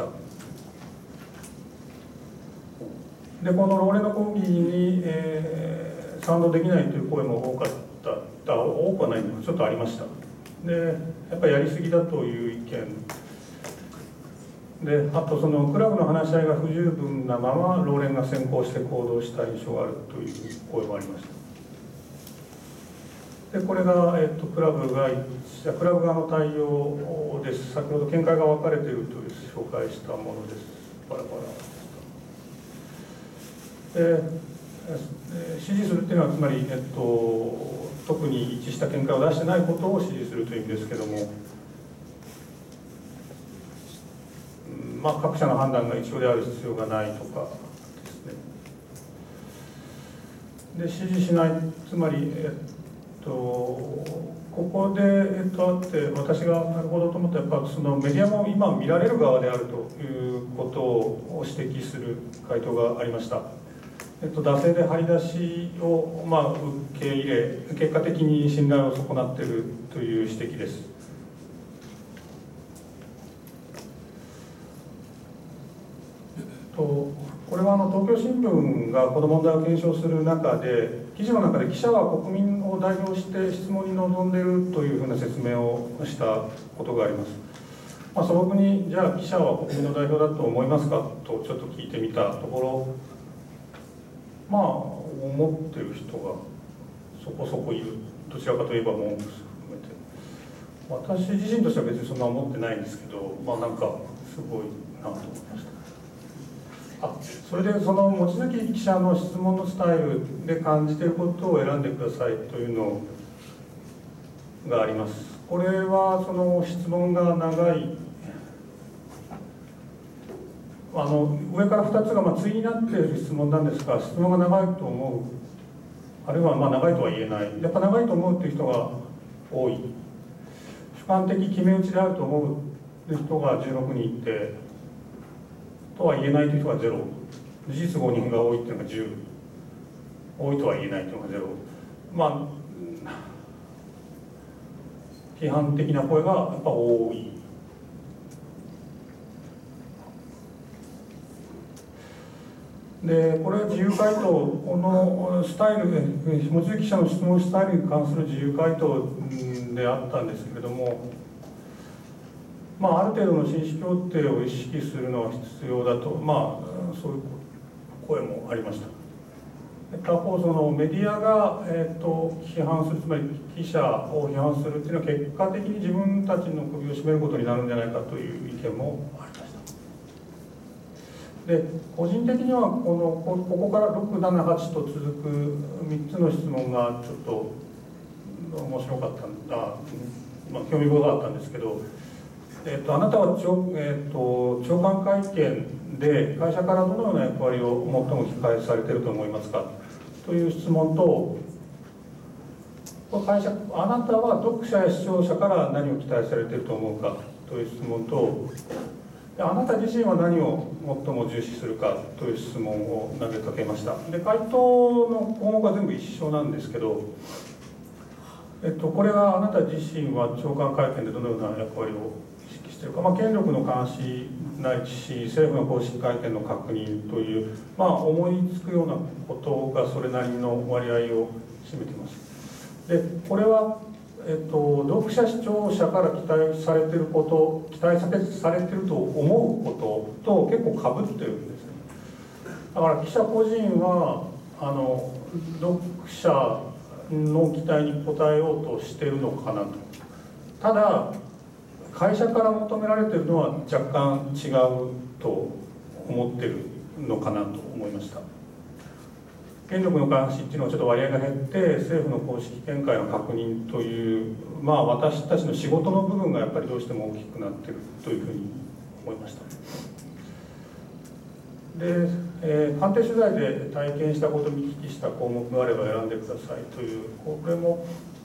でこの労連の抗議に、賛同できないという声も多くはないのでちょっとありました。でやっぱりやりすぎだという意見で、あとそのクラブの話し合いが不十分なまま労連が先行して行動した印象があるという声もありました。 でこれが、クラブ側の対応です。先ほど見解が分かれているという紹介したものです。バラバラで、支持するっていうのはつまり、特に一致した見解を出してないことを支持するという意味ですけども、各社の判断が一緒である必要がないとかですね。で支持しない、つまり、ここで、あって私がなるほどと思ったら、やっぱそのメディアも今見られる側であるということを指摘する回答がありました。惰性で張り出しを、受け入れ、結果的に信頼を損なっているという指摘です。これは東京新聞がこの問題を検証する中で、記事の中で記者は国民を代表して質問に臨んでいるというふうな説明をしたことがあります。素朴に、じゃあ記者は国民の代表だと思いますかとちょっと聞いてみたところ、思ってる人がそこそこいる、どちらかといえば文句含めて、私自身としては別にそんな思ってないんですけど、なんかすごいなと思いました。それでその望月記者の質問のスタイルで感じていることを選んでくださいというのがあります。これはその質問が長い、上から2つが対になっている質問なんですが、質問が長いと思う、あるいは長いとは言えない、やっぱ長いと思うという人が多い、主観的決め打ちであると思う人が16人いて、とは言えないという人が0、事実誤認が多いというのが10、多いとは言えないというのが0、批判的な声がやっぱ多い。でこれは自由回答、このスタイルで、望月記者の質問スタイルに関する自由回答であったんですけれども、ある程度の紳士協定を意識するのは必要だと、そういう声もありました。他方、そのメディアが、批判する、つまり記者を批判するというのは結果的に自分たちの首を絞めることになるんじゃないかという意見もありました。で個人的にはここから6、7、8と続く3つの質問がちょっと面白かった興味深かったんですけど、あなたは長官会見で会社からどのような役割を最も期待されていると思いますかという質問と、あなたは読者や視聴者から何を期待されていると思うかという質問と、あなた自身は何を最も重視するかという質問を投げかけました。で回答の項目は全部一緒なんですけど、これがあなた自身は長官会見でどのような役割を意識しているか、権力の監視ないし政府の公式会見の確認という、思いつくようなことがそれなりの割合を占めています。でこれは、読者視聴者から期待されていること、期待されていると思うことと結構かぶってるんですね。だから記者個人は読者の期待に応えようとしているのかなと。ただ会社から求められているのは若干違うと思っているのかなと思いました。権力の監視っていうのはちょっと割合が減って政府の公式見解の確認という、私たちの仕事の部分がやっぱりどうしても大きくなっているというふうに思いました。で、官邸取材で体験したことを見聞きした項目があれば選んでくださいという、これも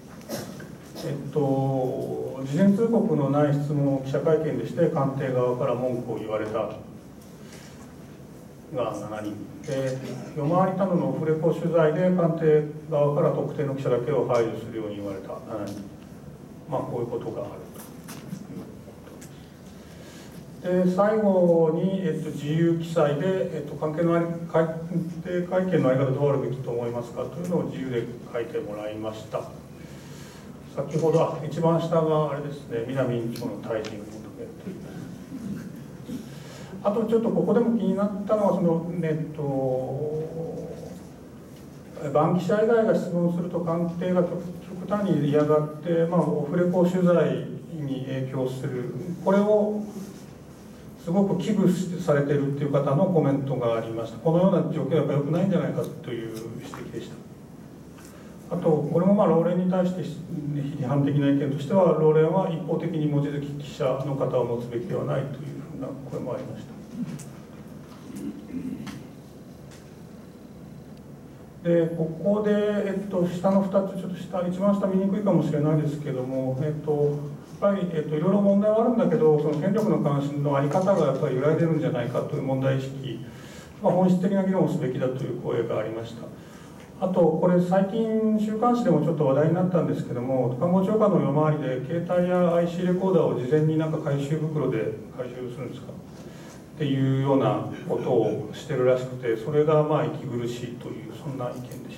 事前通告のない質問を記者会見でして官邸側から文句を言われたが7人で、夜回りたののオフレコ取材で官邸側から特定の記者だけを排除するように言われた7人、こういうことがあるということです。で最後に、自由記載で、官邸会見のあり方どうあるべきと思いますかというのを自由で書いてもらいました。先ほど一番下があれですね、南委員長の退陣を求めるという。あとちょっとここでも気になったのは番記者以外が質問すると官邸が局極端に嫌がって、オフレコ取材に影響する、これをすごく危惧されているという方のコメントがありました。このような状況はやっぱり良くないんじゃないかという指摘でした。あと、これも労連に対して批判的な意見としては、労連は一方的に望月記者の方を持つべきではないというふうな声もありました。でここで、下の2つ、ちょっと一番下見にくいかもしれないですけども、やっぱり、いろいろ問題はあるんだけど、その権力の関心の在り方がやっぱり揺らいでるんじゃないかという問題意識、本質的な議論をすべきだという声がありました。あと、これ、最近、週刊誌でもちょっと話題になったんですけども、官房長官の夜回りで、携帯や IC レコーダーを事前に回収袋で回収するんですかっていうようなことをしてるらしくて、それが息苦しいという、そんな意見でした。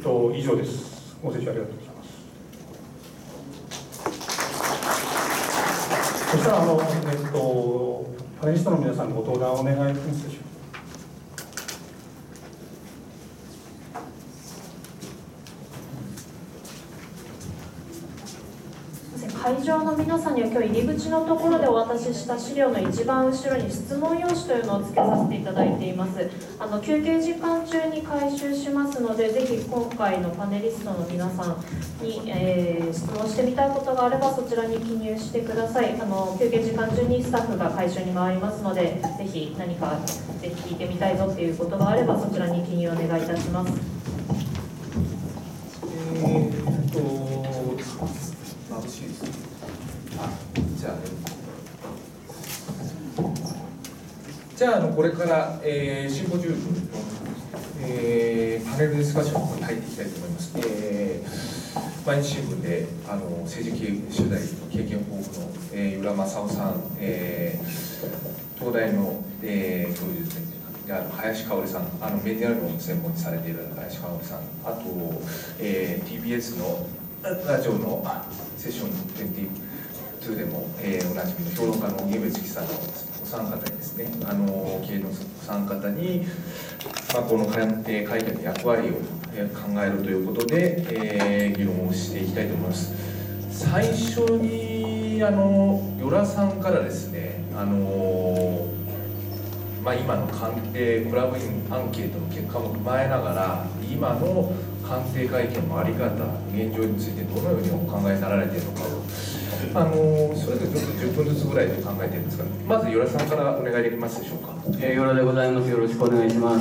以上です。ご清聴ありがとうございます。そしたらパネリストの皆さんご登壇お願いできますでしょうか。 会場の皆さんには今日入り口のところでお渡しした資料の一番後ろに質問用紙というのを付けさせていただいています。休憩時間中に回収しますので、ぜひ今回のパネリストの皆さんに、質問してみたいことがあればそちらに記入してください。休憩時間中にスタッフが回収に回りますので、ぜひ何かぜひ聞いてみたいぞっていうことがあればそちらに記入お願いいたします。 じゃあ、これから、シンポジウムの、パネルディスカッションに入っていきたいと思います。毎日新聞で政治取材経験豊富の、由良正夫さん、東大の、教授である林香織さん、メディア論を専門にされている林香織さん、あと、TBS のラジオのセッション22でも、おなじみの評論家の荻上チキさんのお三方にですね、経営のお三方に、この会見の役割を考えるということで、議論をしていきたいと思います。最初に与良さんからですね、今の官邸クラブインアンケートの結果も踏まえながら、今の官邸会見の在り方、現状についてどのようにお考えになられているのかを、それぞれちょっと10分ずつぐらいで考えているんですが、まず与良さんからお願いできますでしょうか。 与良でございます。よろしくお願いします。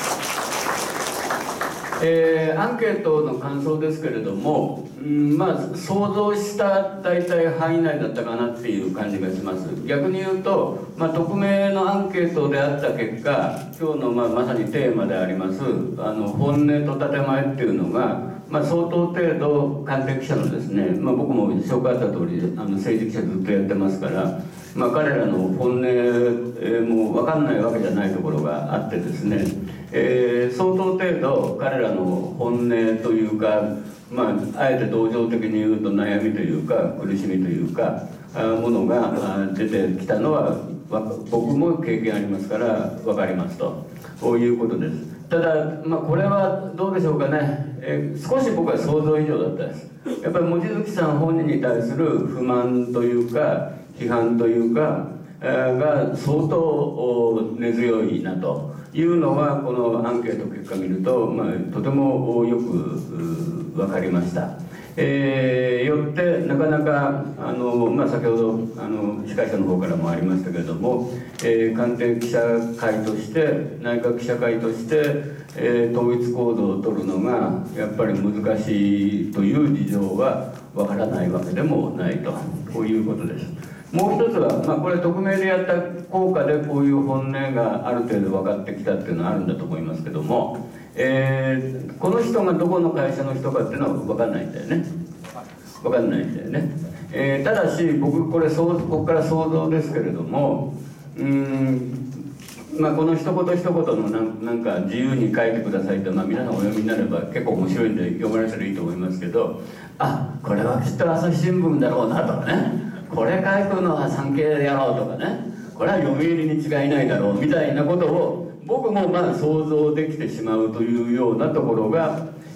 アンケートの感想ですけれども、想像した大体範囲内だったかなっていう感じがします。逆に言うと、匿名のアンケートであった結果、今日のまさにテーマであります本音と建前っていうのが、相当程度官邸記者のですね、僕も紹介あった通り政治記者ずっとやってますから、彼らの本音も分かんないわけじゃないところがあってですね、相当程度彼らの本音というか、あえて同情的に言うと悩みというか苦しみというかものが出てきたのは僕も経験ありますから分かりますと、こういうことです。ただ、これはどうでしょうかね、少し僕は想像以上だったです。やっぱり望月さん本人に対する不満というか批判というかが相当根強いなというのは、このアンケート結果を見ると、とてもよく分かりました。よってなかなか先ほど司会者の方からもありましたけれども、官邸記者会として内閣記者会として、統一行動を取るのがやっぱり難しいという事情は分からないわけでもないと、こういうことです。もう一つは、これ匿名でやった効果でこういう本音がある程度分かってきたっていうのはあるんだと思いますけども、この人がどこの会社の人かっていうのは分かんないんだよね。分かんないんだよね。ただし僕ここから想像ですけれども、この一言一言のなんか自由に書いてくださいと、皆さんお読みになれば結構面白いんで読まれたらいいと思いますけど、これはきっと朝日新聞だろうなとかね、これ書くのは産経でやろうとかね、これは読売に違いないだろうみたいなことを僕も想像できてしまうというようなところが、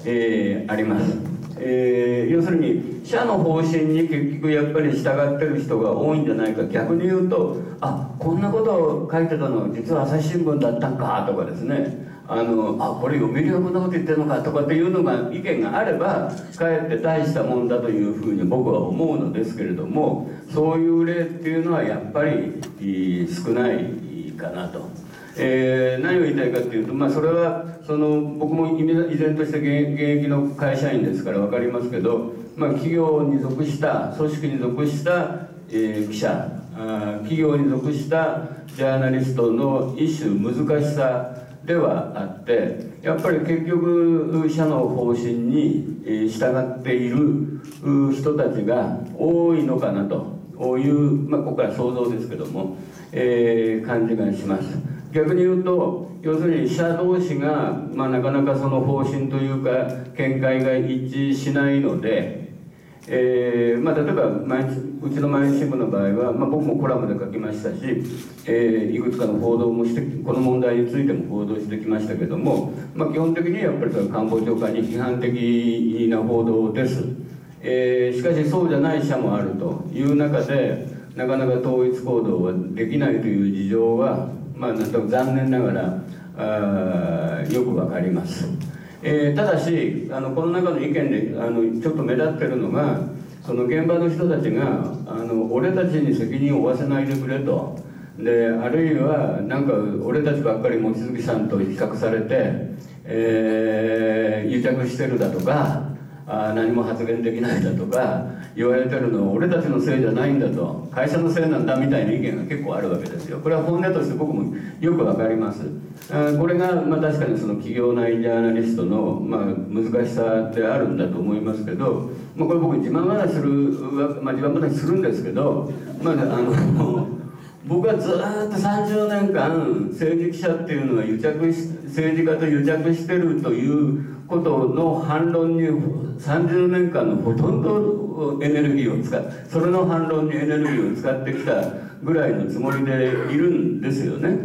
あります。要するに社の方針に結局やっぱり従ってる人が多いんじゃないか、逆に言うとこんなことを書いてたの実は朝日新聞だったんかとかですね、これ読売はこんなこと言ってるのかとかっていうのが意見があればかえって大したもんだというふうに僕は思うのですけれども、そういう例っていうのはやっぱり少ないかなと。何を言いたいかというと、それは僕も依然として現役の会社員ですから分かりますけど、企業に属した組織に属した、記者企業に属したジャーナリストの一種難しさではあって、やっぱり結局社の方針に従っている人たちが多いのかなという、ここから想像ですけども、感じがします。逆に言うと、要するに社同士が、なかなかその方針というか見解が一致しないので、例えばうちの毎日新聞の場合は、僕もコラムで書きましたし、いくつかの報道もして、この問題についても報道してきましたけども、基本的にやっぱり官房長官に批判的な報道です。しかしそうじゃない社もあるという中で、なかなか統一行動はできないという事情は、なんとなく残念ながらよくわかります。ただしこの中の意見でちょっと目立ってるのが、その現場の人たちが俺たちに責任を負わせないでくれと、であるいはなんか俺たちばっかり望月さんと比較されて、癒着してるだとか何も発言できないだとか言われてるのは俺たちのせいじゃないんだと、会社のせいなんだみたいな意見が結構あるわけですよ。これは本音として僕もよくわかります。これが確かにその企業内ジャーナリストの難しさであるんだと思いますけど、これ僕自慢話する自慢話するんですけど、僕はずっと30年間政治記者っていうのは政治家と癒着してるということの反論に30年間のほとんどエネルギーを使って、それの反論にエネルギーを使ってきたぐらいのつもりでいるんですよね。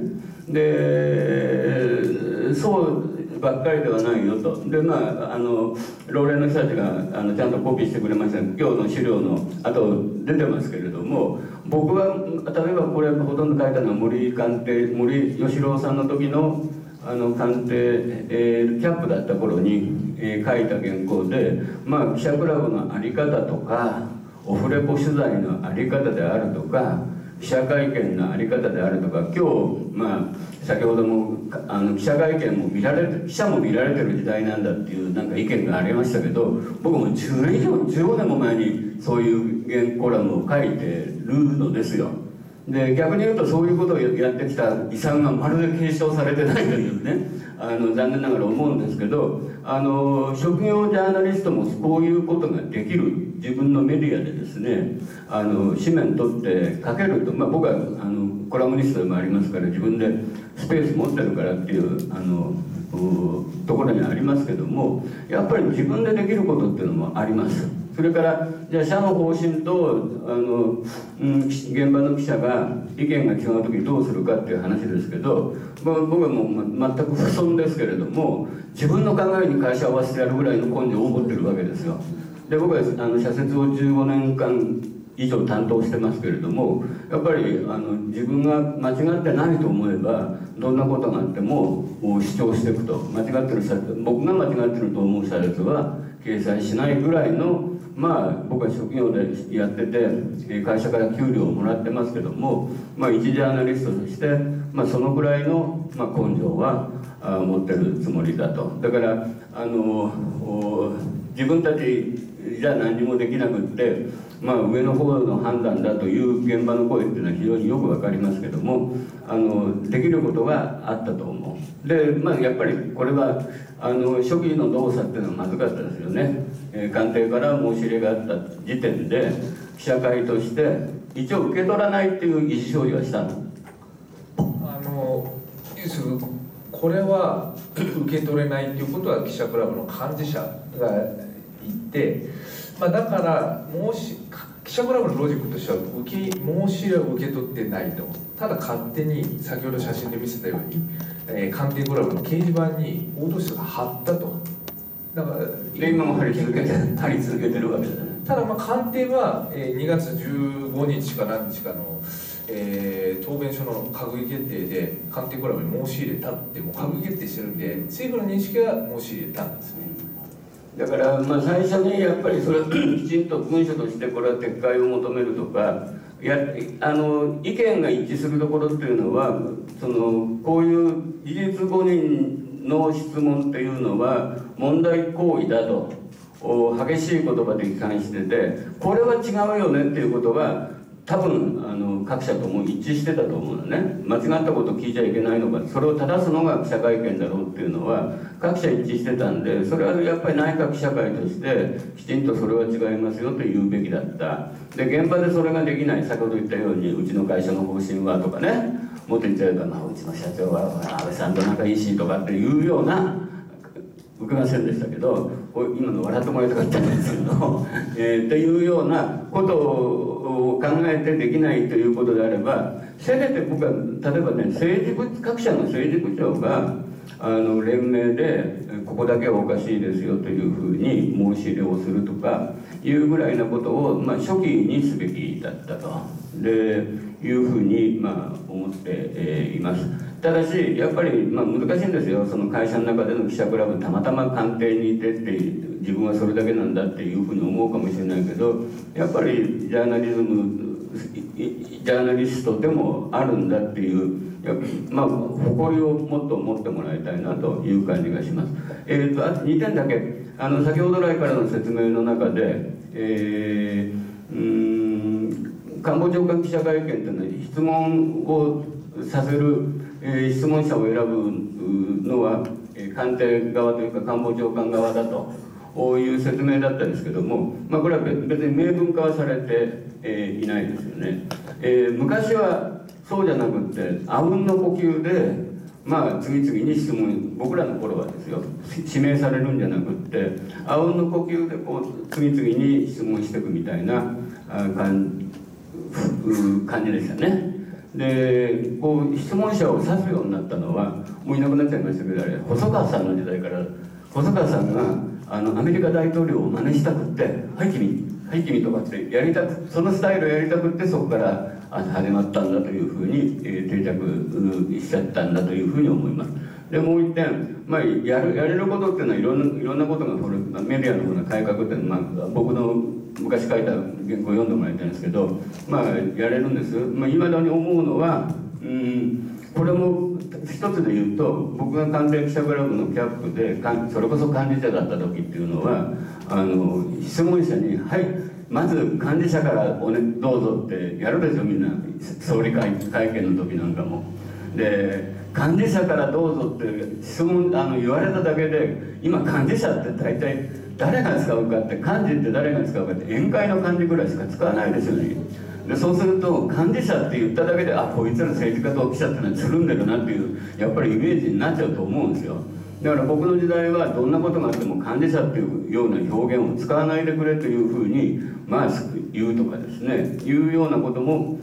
でそうばっかりではないよと。で老練の人たちがちゃんとコピーしてくれました。今日の資料の後出てますけれども、僕は例えばこれほとんど書いたのは森喜朗さんの時の官邸、キャップだった頃に、書いた原稿で、記者クラブの在り方とかオフレコ取材の在り方であるとか記者会見の在り方であるとか、今日、先ほども記者会見も記者も見られてる時代なんだっていう意見がありましたけど、僕も15年も前にそういうコラムを書いてるのですよ。で逆に言うとそういうことをやってきた遺産がまるで継承されてないというね、残念ながら思うんですけど、職業ジャーナリストもこういうことができる、自分のメディアでですね紙面取って書けると、僕はコラムニストでもありますから自分でスペース持ってるからっていうところにありますけども、やっぱり自分でできることっていうのもあります。それからじゃあ社の方針と現場の記者が意見が違う時にどうするかっていう話ですけど、僕はもう全く不損ですけれども、自分の考えに会社を合わせてやるぐらいの根性を持ってるわけですよ。で僕は社説を15年間以上担当してますけれども、やっぱり自分が間違ってないと思えばどんなことがあっても主張していくと、僕が間違ってると思う社説は掲載しないぐらいの、僕は職業でやってて会社から給料をもらってますけども、一ジャーナリストとして、そのぐらいの、根性は持ってるつもりだと。だから自分たちじゃ何もできなくって、上の方の判断だという現場の声っていうのは非常によくわかりますけども、できることがあったと思う。でやっぱりこれは初期の動作っていうのはまずかったですよね。官邸から申し入れがあった時点で記者会として一応受け取らないっていう意思表示はしたの。 これは受け取れないということは記者クラブの幹事社が言って、だから記者クラブのロジックとしては申し入れを受け取ってないと、ただ勝手に先ほど写真で見せたように官邸クラブの掲示板に報道室が貼ったと。 だからで今も張り続けてるわけだね。 ただ官邸は2月15日か何日かの答弁書の閣議決定で官邸コラボに申し入れたってもう閣議決定してるんで、政府の認識は申し入れたんですね。 だから最初にやっぱりそれきちんと文書としてこれは撤回を求めるとか、意見が一致するところっていうのはこういう事実誤認の質問っていうのは問題行為だと激しい言葉で批判してて、これは違うよねっていうことは多分各社とも一致してたと思うのね。間違ったことを聞いちゃいけないのか、それを正すのが記者会見だろうっていうのは各社一致してたんで、それはやっぱり内閣記者会としてきちんとそれは違いますよと言うべきだった。で現場でそれができない、先ほど言ったようにうちの会社の方針はとかね、もっと言っちゃえば、うちの社長は安倍さんと仲いいしとかっていうような受けませんでしたけど、今の笑ってもらいたかったんですけどっていうようなことを考えてできないということであれば、せめて僕は例えばね、各社の政治部長が連名でここだけはおかしいですよというふうに申し入れをするとかいうぐらいなことを、初期にすべきだったというふうに思っています。ただしやっぱり難しいんですよ。その会社の中での記者クラブたまたま官邸にいてって自分はそれだけなんだっていうふうに思うかもしれないけど、やっぱりジャーナリストでもあるんだっていう誇りをもっと持ってもらいたいなという感じがします。あと2点だけ先ほど来からの説明の中で、官房長官記者会見というのは質問をさせる質問者を選ぶのは官邸側というか官房長官側だという説明だったんですけども、これは別に明文化はされていないですよね。昔はそうじゃなくってあうんの呼吸で次々に質問、僕らの頃はですよ、指名されるんじゃなくってあうんの呼吸で次々に質問していくみたいな感じでしたね。で質問者を指すようになったのはもういなくなっちゃいましたけど、あれ細川さんの時代から、細川さんがアメリカ大統領を真似したくって「はい君」とかってそのスタイルをやりたくって、そこから始まったんだというふうに定着しちゃったんだというふうに思います。でもう一点、やれることっていうのはいろんなことがメディアのような改革っていうのは、僕の昔書いた原稿を読んでもらいたいんですけど、やれるんです。いまだに思うのはこれも一つで言うと、僕が官邸記者クラブのキャップでそれこそ幹事社だった時っていうのは質問者に「はいまず幹事社からどうぞ」ってやるでしょ、みんな総理会見の時なんかも。で幹事社からどうぞって質問言われただけで、今幹事社って大体誰が使うかって、幹事って誰が使うかって宴会の幹事ぐらいしか使わないですよね。でそうすると幹事社って言っただけでこいつら政治家と記者ってのはつるんでるなっていうやっぱりイメージになっちゃうと思うんですよ。だから僕の時代はどんなことがあっても幹事社っていうような表現を使わないでくれというふうに言うとかですね、いうようなことも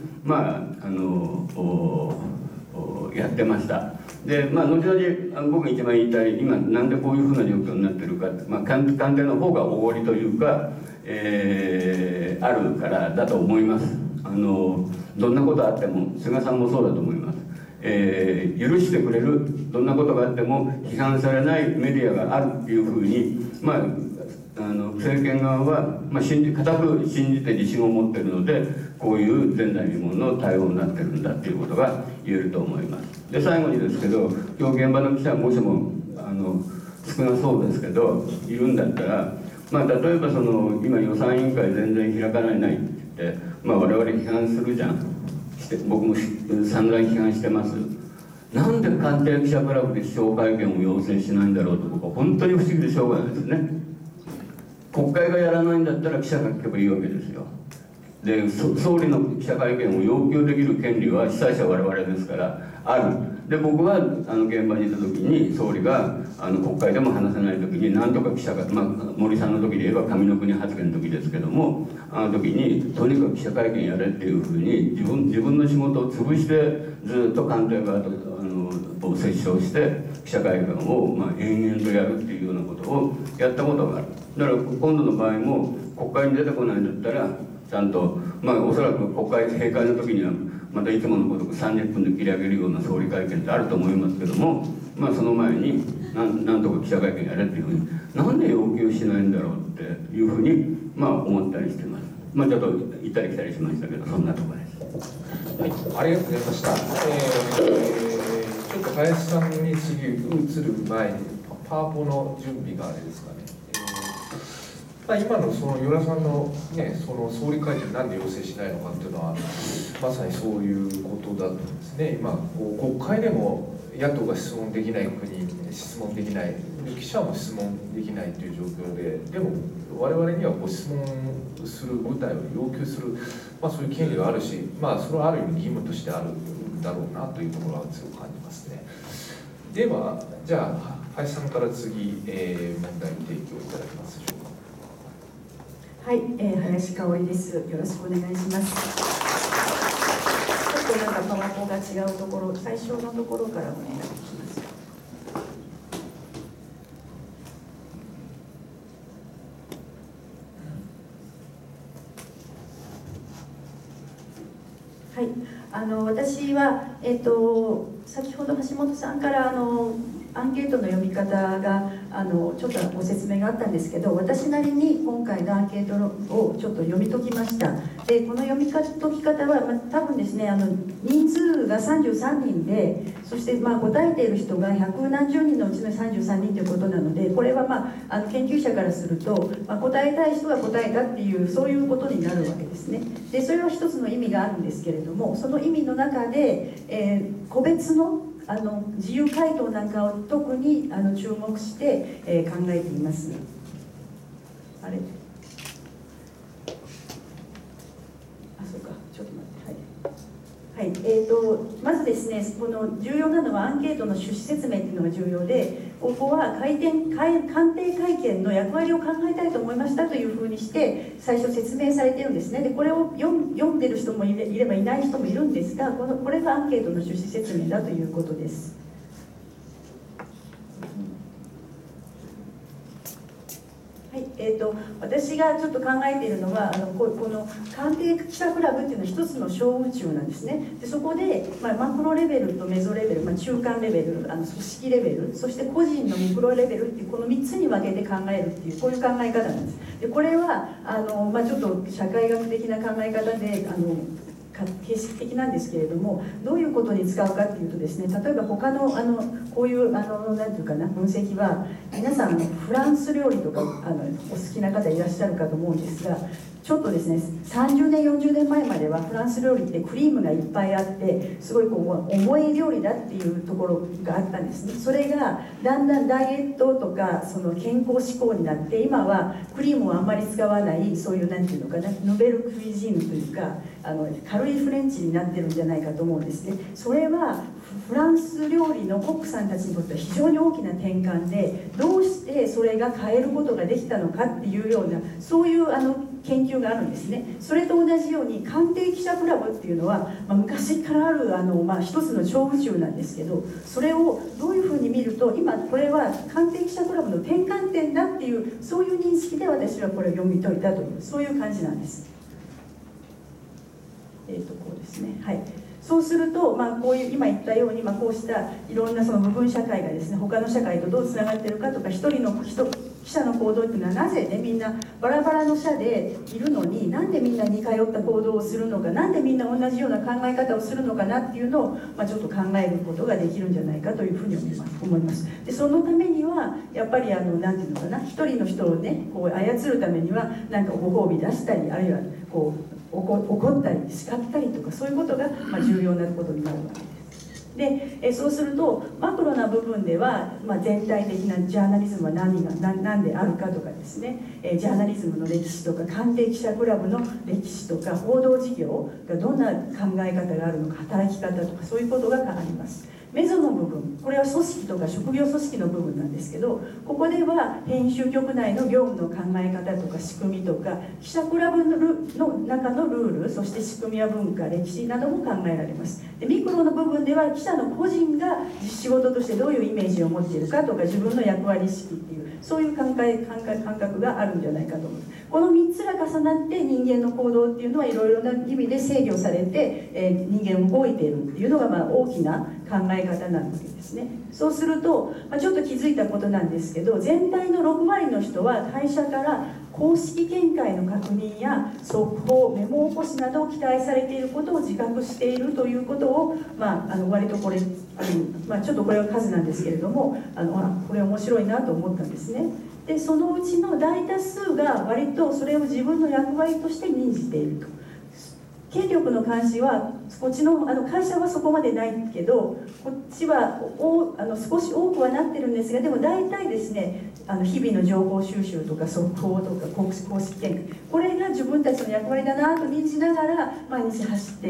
やってました。で後々僕が一番言いたい、今なんでこういうふうな状況になってるかって、官邸の方がおごりというか、あるからだと思います。どんなことあっても、菅さんもそうだと思います。許してくれる、どんなことがあっても批判されないメディアがあるっていうふうに、政権側は固く信じて自信を持っているので、こういう前代未聞の対応になってるんだっていうことが言えると思います。で最後にですけど、今日現場の記者もしも少なそうですけどいるんだったら、例えば今予算委員会全然開かれないって言って、我々批判するじゃん。僕も散々批判してます。なんで官邸記者クラブで首相会見を要請しないんだろうと、僕は本当に不思議でしょうがないですね。国会がやらないんだったら記者が聞けばいいわけですよ。で総理の記者会見を要求できる権利は主催者我々ですからある。で僕は現場にいた時に総理が国会でも話せない時に何とか記者が、森さんの時で言えば上の国発言の時ですけども、時にとにかく記者会見やれっていうふうに自分の仕事を潰してずっと官邸側とを折衝して記者会見を延々とやるっていうようなことをやったことがある。だから今度の場合も国会に出てこないんだったらちゃんとおそらく国会閉会の時にはまたいつものごとく30分で切り上げるような総理会見ってあると思いますけども、その前になんとか記者会見やれっていうふうになんで要求しないんだろうっていうふうに思ったりしてます。ちょっと行ったり来たりしましたけど、そんなところです。 はい、ありがとうございました。ちょっと林さんに次移る前にパワポの準備があれですかね。今のその与良さんのね、その総理会見なんで要請しないのかっていうのはまさにそういうことだと思うんですね。今国会でも野党が質問できない国、質問できない、記者も質問できないという状況で、でも我々には質問する舞台を要求する、そういう権利があるし、それはある意味義務としてあるんだろうなというところは強く感じますね。ではじゃあ林さんから次、問題提供いただけますでしょうか。 はい、林香織です。よろしくお願いします。ちょっとパワポが違うところ、最初のところからお願いします。はい、私は、先ほど橋本さんからアンケートの読み方がちょっとご説明があったんですけど、私なりに今回のアンケートをちょっと読み解きました。でこの読み解き方は、多分ですね、人数が33人で、そして答えている人が百何十人のうちの33人ということなので、これは研究者からすると、答えたい人が答えたっていう、そういうことになるわけですね。でそれは一つの意味があるんですけれども、その意味の中で、個別の自由回答なんかを特に注目して、考えています。あれ、そうか、ちょっと待って、はい、まずですね、この重要なのはアンケートの趣旨説明というのが重要で、ここは官邸会見の役割を考えたいと思いましたというふうにして最初説明されているんですね。でこれを読んでる人もいればいない人もいるんですが、これがアンケートの趣旨説明だということです。はい、私がちょっと考えているのはこの官邸記者クラブっていうのは一つの小宇宙なんですね。でそこで、マクロレベルとメゾレベル、中間レベル、組織レベル、そして個人のミクロレベルっていうこの3つに分けて考えるっていう、こういう考え方なんです。でこれはちょっと社会学的な考え方で形式的なんですけれども、どういうことに使うかっていうとですね、例えば他のこういうなんていうかな、分析は皆さんフランス料理とかお好きな方いらっしゃるかと思うんですが、ちょっとですね、30年40年前まではフランス料理ってクリームがいっぱいあってすごい重い料理だっていうところがあったんですね。それがだんだんダイエットとかその健康志向になって、今はクリームをあんまり使わない、そういうなんていうのかな、ノベルクイジーヌというか軽いフレンチになってるんじゃないかと思うんですね。それはフランス料理のコックさんたちにとっては非常に大きな転換で、どうしてそれが変えることができたのかっていうような、そういう研究があるんですね。それと同じように官邸記者クラブっていうのは、昔からある一つの超宇宙なんですけど、それをどういうふうに見ると、今これは官邸記者クラブの転換点だっていう、そういう認識で私はこれを読み解いたという、そういう感じなんです。こうですね、はい。そうすると、こういう今言ったように、こうしたいろんなその部分社会がですね、他の社会とどうつながっているかとか、一人の記者の行動っていうのはなぜね、みんなバラバラの社でいるのに、なんでみんな似通った行動をするのか、なんでみんな同じような考え方をするのかなっていうのを、ちょっと考えることができるんじゃないかというふうに思います。でそのためにはやっぱりなんていうのかな、一人の人をねこう操るためにはなんかご褒美出したり、あるいはこう怒ったり叱ったりとか、そういうことが重要なことになるわけです。でそうするとマクロな部分では、全体的なジャーナリズムは何であるかとかですね、ジャーナリズムの歴史とか官邸記者クラブの歴史とか報道事業がどんな考え方があるのか、働き方とか、そういうことがあります。 メゾの部分、これは組織とか職業組織の部分なんですけど、ここでは編集局内の業務の考え方とか仕組みとか、記者クラブの中のルール、そして仕組みや文化、歴史なども考えられます。でミクロの部分では記者の個人が仕事としてどういうイメージを持っているかとか、自分の役割意識っていう、そういう感覚があるんじゃないかと思います。この3つが重なって人間の行動っていうのはいろいろな意味で制御されて、人間動いているっていうのが大きな考え方なわけですね。そうすると、ちょっと気づいたことなんですけど、全体の6割の人は会社から公式見解の確認や速報、メモ起こしなどを期待されていることを自覚しているということを、割とこれちょっとこれは数なんですけれども、これ面白いなと思ったんですね。でそのうちの大多数が割とそれを自分の役割として認じていると。権力の監視はこっちの会社はそこまでないけど、こっちは少し多くはなってるんですが、でも大体ですね、日々の情報収集とか速報とか公式見解、これが自分たちの役割だなと認じながら毎日走って、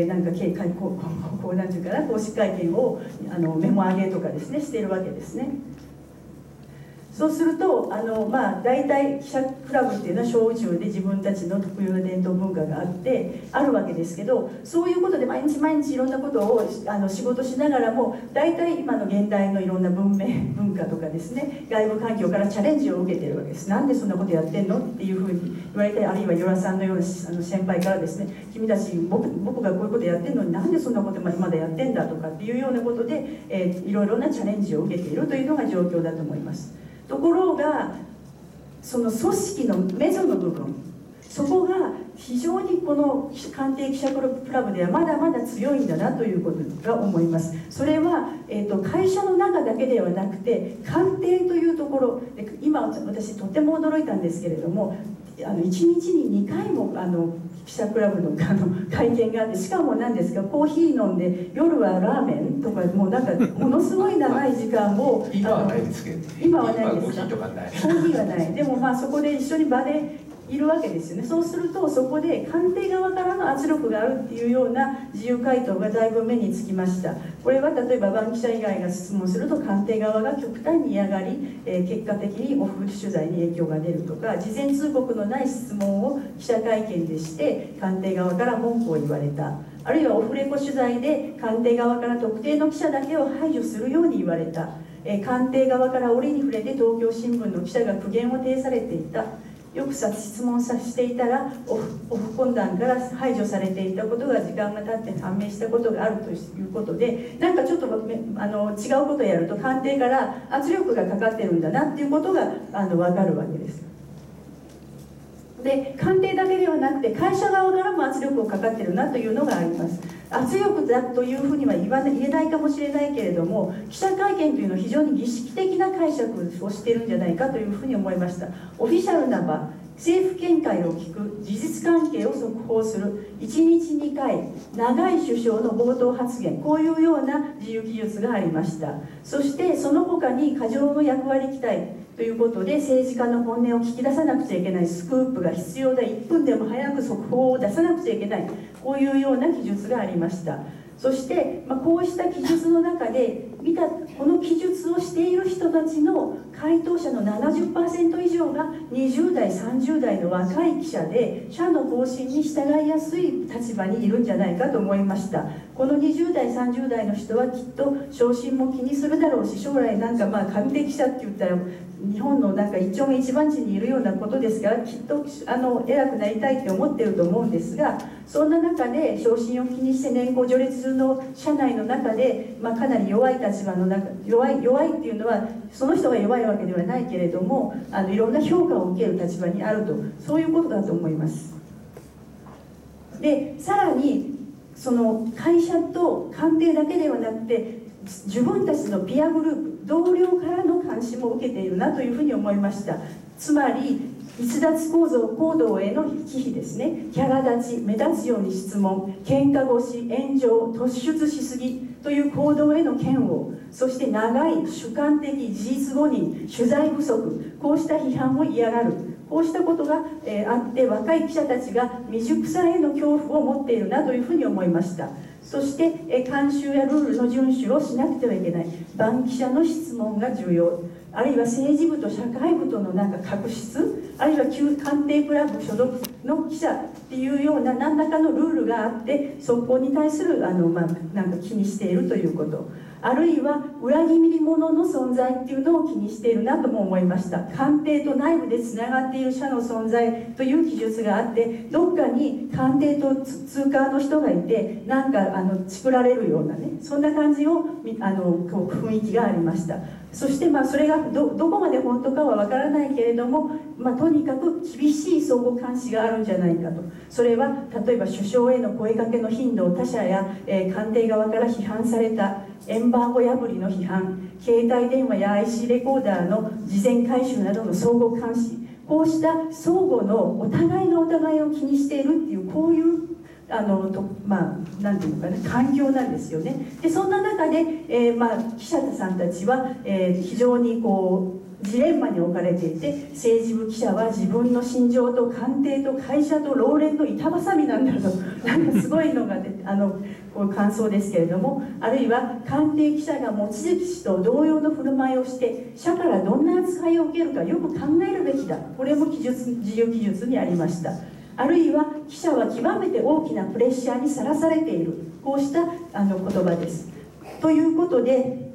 なんかなんていうかな、公式会見をメモ上げとかですねしているわけですね。そうすると大体記者クラブっていうのは小宇宙で自分たちの特有の伝統文化があるわけですけど、そういうことで毎日毎日いろんなことを仕事しながらも、大体今の現代のいろんな文化とかですね、外部環境からチャレンジを受けてるわけです。なんでそんなことやってんのっていうふうに言われたり、あるいは与良さんのような先輩からですね、君たち僕がこういうことやってんのになんでそんなことまだやってんだとかっていうようなことで、いろいろなチャレンジを受けているというのが状況だと思います。ところがその組織のメゾの部分、そこが非常にこの官邸記者クラブではまだまだ強いんだなということが思います。それは、会社の中だけではなくて官邸というところで、今私とても驚いたんですけれども、1日に2回も記者クラブの会見があって、しかも何ですか、コーヒー飲んで夜はラーメンとか、もうなんかものすごい長い時間を今はないですけど、 今はないですか、 コーヒーとかない、 コーヒーはない。でもそこで一緒に場でいるわけですよね。そうするとそこで官邸側からの圧力があるっていうような自由回答がだいぶ目につきました。これは例えばバンキシャ以外が質問すると官邸側が極端に嫌がり、結果的にオフ取材に影響が出るとか、事前通告のない質問を記者会見でして官邸側から文句を言われた、あるいはオフレコ取材で官邸側から特定の記者だけを排除するように言われた、官邸側から折に触れて東京新聞の記者が苦言を呈されていた、よく質問していたらオフ懇談から排除されていたことが時間が経って判明したことがあるということで、なんかちょっと違うことをやると官邸から圧力がかかってるんだなっていうことが分かるわけです。で官邸だけではなくて会社側からも圧力がかかってるなというのがあります。圧力だというふうには言えないかもしれないけれども、記者会見というのは非常に儀式的な解釈をしているんじゃないかというふうに思いました。オフィシャルな場、政府見解を聞く、事実関係を速報する、1日2回長い首相の冒頭発言、こういうような自由記述がありました。そしてその他に過剰の役割期待ということで、政治家の本音を聞き出さなくちゃいけない、スクープが必要だ、1分でも早く速報を出さなくちゃいけない、こういうような記述がありました。そして、こうした記述の中でこの記述をしている人たちの回答者の 70% 以上が20代30代の若い記者で、社の方針に従いやすい立場にいるんじゃないかと思いました。この20代30代の人はきっと昇進も気にするだろうし、将来なんか官邸記者って言ったら日本のなんか一丁目一番地にいるようなことですから、きっと偉くなりたいって思ってると思うんですが、そんな中で昇進を気にして年功序列の社内の中で、かなり弱い立場の中、弱いっていうのはその人が弱いわけではないけれども、いろんな評価を受ける立場にあると、そういうことだと思います。でさらにその会社と官邸だけではなくて、自分たちのピアグループ、同僚からの監視も受けているなというふうに思いました。つまり逸脱行動への忌避ですね。キャラ立ち、目立つように質問、喧嘩腰、炎上、突出しすぎという行動への嫌悪、そして長い主観的事実誤認、取材不足、こうした批判を嫌がる、 こうしたことが、あって若い記者たちが未熟さへの恐怖を持っているなというふうに思いました。そして、慣習やルールの遵守をしなくてはいけない。番記者の質問が重要、あるいは政治部と社会部との確執、あるいは旧官邸クラブ所属の記者っていうような何らかのルールがあって、そこに対する気にしているということ、あるいは裏切り者の存在っていうのを気にしているなとも思いました。官邸と内部でつながっている者の存在という記述があって、どっかに官邸と通貨の人がいてチクられるようなね、そんな感じを雰囲気がありました。そしてそれがどこまで本当かはわからないけれども、とにかく厳しい相互監視があるんじゃないかと。それは例えば首相への声かけの頻度を他者や、官邸側から批判されたエンバーゴ破りの批判、携帯電話や IC レコーダーの事前回収などの相互監視、こうした相互のお互いがお互いを気にしているっていう、こういうなんていうのかな、環境なんですよね。でそんな中で、記者さんたちは、非常にジレンマに置かれていて、政治部記者は自分の心情と官邸と会社と老練の板挟みなんだと、すごいのがこういう感想ですけれども、あるいは官邸記者が望月氏と同様の振る舞いをして社からどんな扱いを受けるかよく考えるべきだ、これも自由記述にありました。あるいは記者は極めて大きなプレッシャーにさらされている、こうした言葉です。ということで、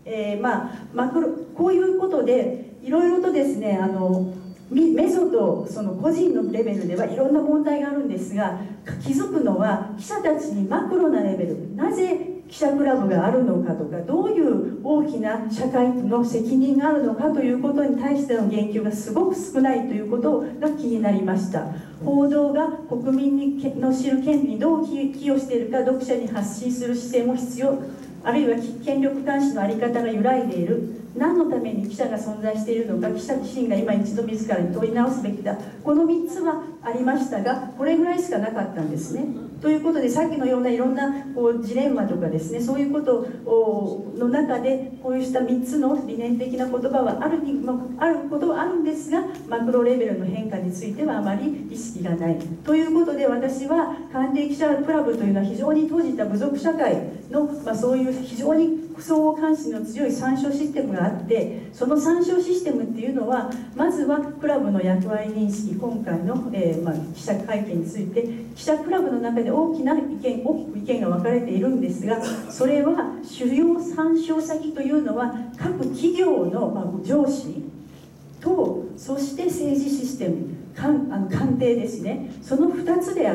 こういうことでいろいろとですね、メソとその個人のレベルではいろんな問題があるんですが、気づくのは記者たちにマクロなレベル、なぜ記者クラブがあるのかとか、どういう大きな社会の責任があるのかということに対しての言及がすごく少ないということが気になりました。報道が国民の知る権利にどう寄与しているか読者に発信する姿勢も必要、あるいは権力監視の在り方が揺らいでいる、何のために記者が存在しているのか、記者自身が今一度自らに問い直すべきだ、この3つはありましたが、これぐらいしかなかったんですね。ということで、さっきのようないろんなジレンマとかですね、そういうことの中でこうした3つの理念的な言葉はあることはあるんですが、マクロレベルの変化についてはあまり意識がないということで、私は官邸記者クラブというのは非常に閉じた部族社会の、そういう非常に相互監視の強い参照システムがあって、その参照システムっていうのは、まずはクラブの役割認識、今回の、記者会見について記者クラブの中で大きく意見が分かれているんですが、それは主要参照先というのは各企業の、上司と、そして政治システム、官邸ですね、その2つであって、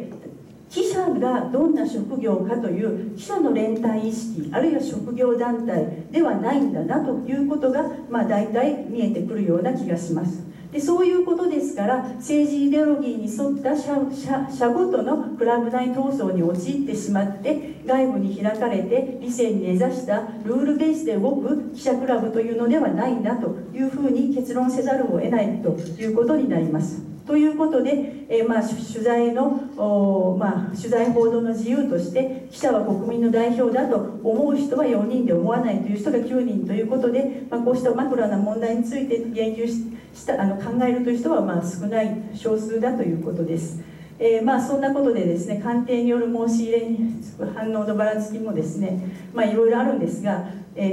記者がどんな職業かという記者の連帯意識、あるいは職業団体ではないんだなということが、大体見えてくるような気がします。でそういうことですから、政治イデオロギーに沿った社ごとのクラブ内闘争に陥ってしまって、外部に開かれて理性に根ざしたルールベースで動く記者クラブというのではないんだというふうに結論せざるを得ないということになります。ということで、取材報道の自由として、記者は国民の代表だと思う人は4人で思わないという人が9人ということで、こうしたマクロな問題について言及考えるという人は少ない少数だということです。そんなことでですね、官邸による申し入れに反応のばらつきもですね、いろいろあるんですが、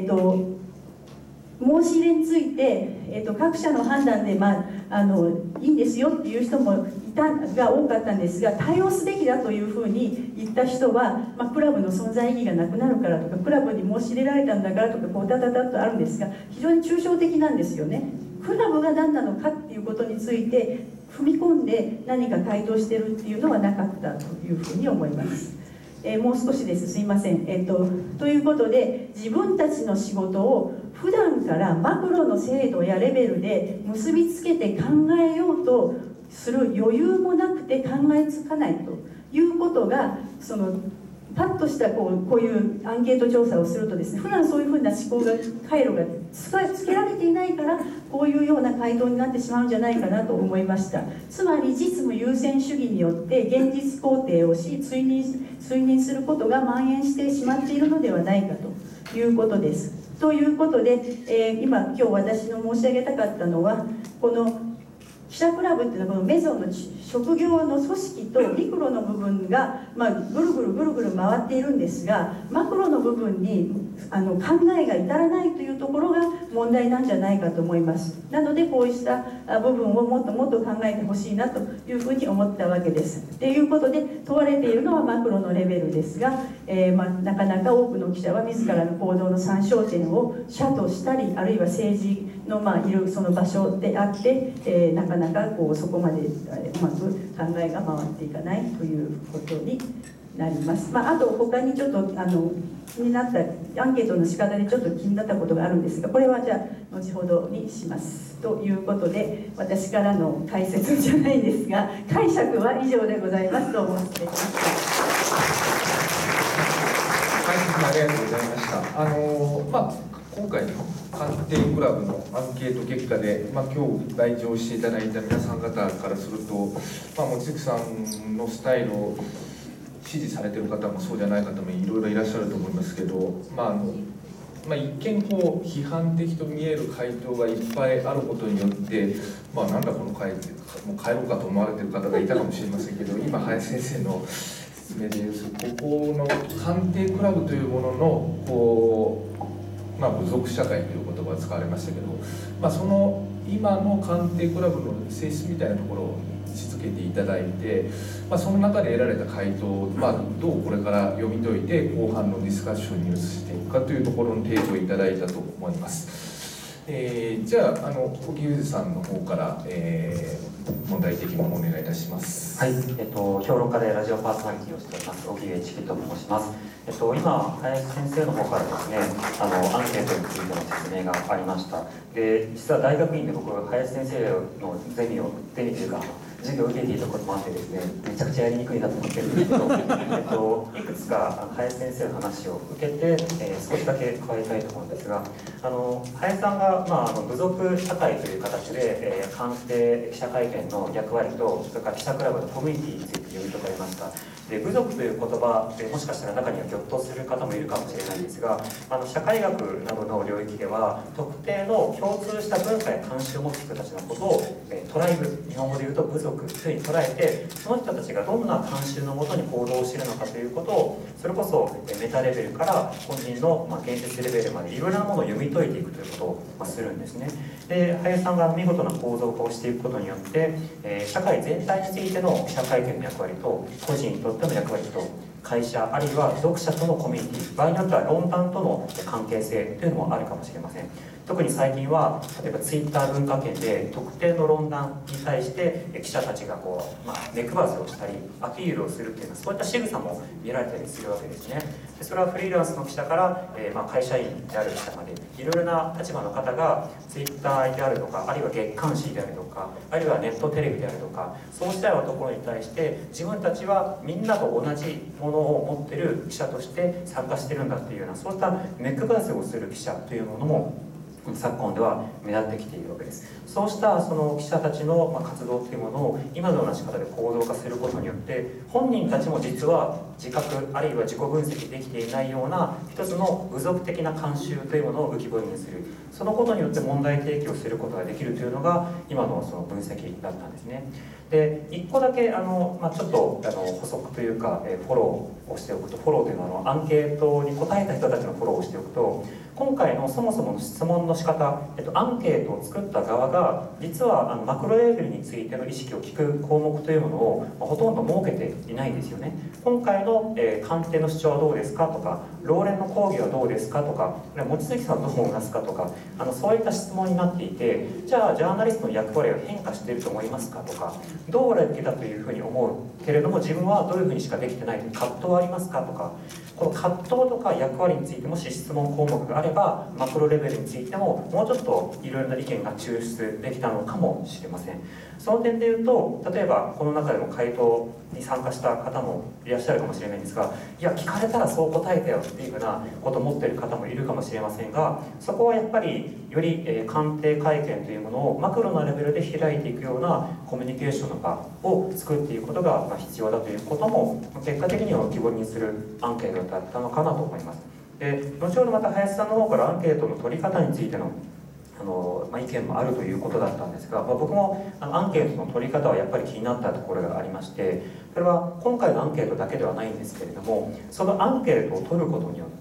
申し入れについて、各社の判断で、いいんですよっていう人もが多かったんですが、対応すべきだというふうに言った人は、クラブの存在意義がなくなるからとか、クラブに申し入れられたんだからとか、ダダダッとあるんですが、非常に抽象的なんですよね。クラブが何なのかっていうことについて踏み込んで何か回答してるっていうのはなかったというふうに思います。もう少しです、すいません。ということで、自分たちの仕事を普段からマクロの精度やレベルで結びつけて考えようとする余裕もなくて考えつかないということが、パッとしたこういうアンケート調査をするとですね、普段そういうふうな思考が回路がつけられていないから、こういうような回答になってしまうんじゃないかなと思いました。つまり実務優先主義によって現実肯定をし、追認することが蔓延してしまっているのではないかということです。ということで、今日私の申し上げたかったのは、この記者クラブっていうのはこのメゾンの職業の組織とミクロの部分が、ぐるぐるぐるぐる回っているんですが、マクロの部分に考えが至らないというところが問題なんじゃないかと思います。なのでこうした部分をもっともっと考えてほしいなというふうに思ったわけです。ということで問われているのはマクロのレベルですが、なかなか多くの記者は自らの行動の参照点を社としたり、あるいは政治のいるその場所であって、なかなかそこまでうまく考えが回っていかないということになります。あと他にちょっと気になったアンケートの仕方でちょっと気になったことがあるんですが、これはじゃあ後ほどにします。ということで私からの解説じゃないんですが、解釈は以上でございます。どうも失礼しました。 解説ありがとうございました。今回の官邸クラブのアンケート結果で、今日来場していただいた皆さん方からすると、望月さんのスタイルを支持されている方もそうじゃない方もいろいろいらっしゃると思いますけど、一見批判的と見える回答がいっぱいあることによって、なんだこの回もう帰ろうかと思われている方がいたかもしれませんけど、今林先生の説明でいうと、ここの官邸クラブというものの部族社会という言葉が使われましたけど、その今の官邸クラブの性質みたいなところを位置づけていただいて、その中で得られた回答を、どうこれから読み解いて後半のディスカッションに移していくかというところの提示をいただいたと思います。じゃあ沖裕二さんの方から、問題的なものをお願いいたします。 はい、評論家でラジオパーソナリティをしております沖裕一と申します。今林先生の方からですね、アンケートについての説明がありました。で、実は大学院で僕林先生のゼミというか授業を受けていたこともあってですね、めちゃくちゃやりにくいなと思ってるんですけど、いくつか林先生の話を受けて、少しだけ加えたいと思うんですが、林さんが、部族社会という形で、官邸記者会見の役割と、それから記者クラブのコミュニティについて読み解かれました。で、部族という言葉でもしかしたら中にはぎょっとする方もいるかもしれないんですが、社会学などの領域では特定の共通した文化や慣習を持つ人たちのことを、トライブ、日本語で言うと部族というふうに捉えて、その人たちがどんな慣習のもとに行動をしているのかということを、それこそメタレベルから本人の現実レベルまでいろいろなものを読み解いていくということをするんですね。で、林さんが見事な構造化をしていくことによって、社会全体についての記者会見の役割と個人にとっての役割と会社あるいは読者とのコミュニティ、場合によっては論壇との関係性というのもあるかもしれません。特に最近は例えばツイッター文化圏で特定の論壇に対して記者たちが目配せをしたりアピールをするっていうのはそういった仕草も見られたりするわけですね。でそれはフリーランスの記者から、会社員である記者までいろいろな立場の方がツイッターであるとか、あるいは月刊誌であるとか、あるいはネットテレビであるとか、そうしたようなところに対して自分たちはみんなと同じものを持っている記者として参加してるんだっていうような、そうした目配せをする記者というものも昨今では目立ってきているわけです。そうしたその記者たちの活動というものを今のような仕方で行動化することによって本人たちも実は自覚あるいは自己分析できていないような一つの部族的な慣習というものを浮き彫りにする、そのことによって問題提起をすることができるというのが今のその分析だったんですね。で1個だけちょっと補足というかフォローをしておくと、フォローというのはアンケートに答えた人たちのフォローをしておくと、今回のそもそもの質問の仕方、アンケートを作った側が実はマクロレベルについての意識を聞く項目というものをほとんど設けていないんですよね。今回の官邸の主張はどうですかとか、老練の講義はどうですかとか、望月さんはどう思いますかとか、そういった質問になっていて、じゃあジャーナリストの役割は変化していると思いますかとか、どうあるべきだというふうに思うけれども自分はどういうふうにしかできてないという葛藤はありますかとか、この葛藤とか役割についてもし質問項目があればマクロレベルについてももうちょっといろいろな意見が抽出できたのかもしれません。その点でいうと、例えばこの中でも回答に参加した方もいらっしゃるかもしれないんですが、いや聞かれたらそう答えたよっていうふうなことを持っている方もいるかもしれませんが、そこはやっぱりより官邸会見というものをマクロなレベルで開いていくようなコミュニケーションの場を作っていくことが必要だということも結果的には浮き彫りにするアンケートだったのかなと思います。で後ほどまた林さんの方からアンケートの取り方についての意見もあるということだったんですが、僕もアンケートの取り方はやっぱり気になったところがありまして、それは今回のアンケートだけではないんですけれども、そのアンケートを取ることによって、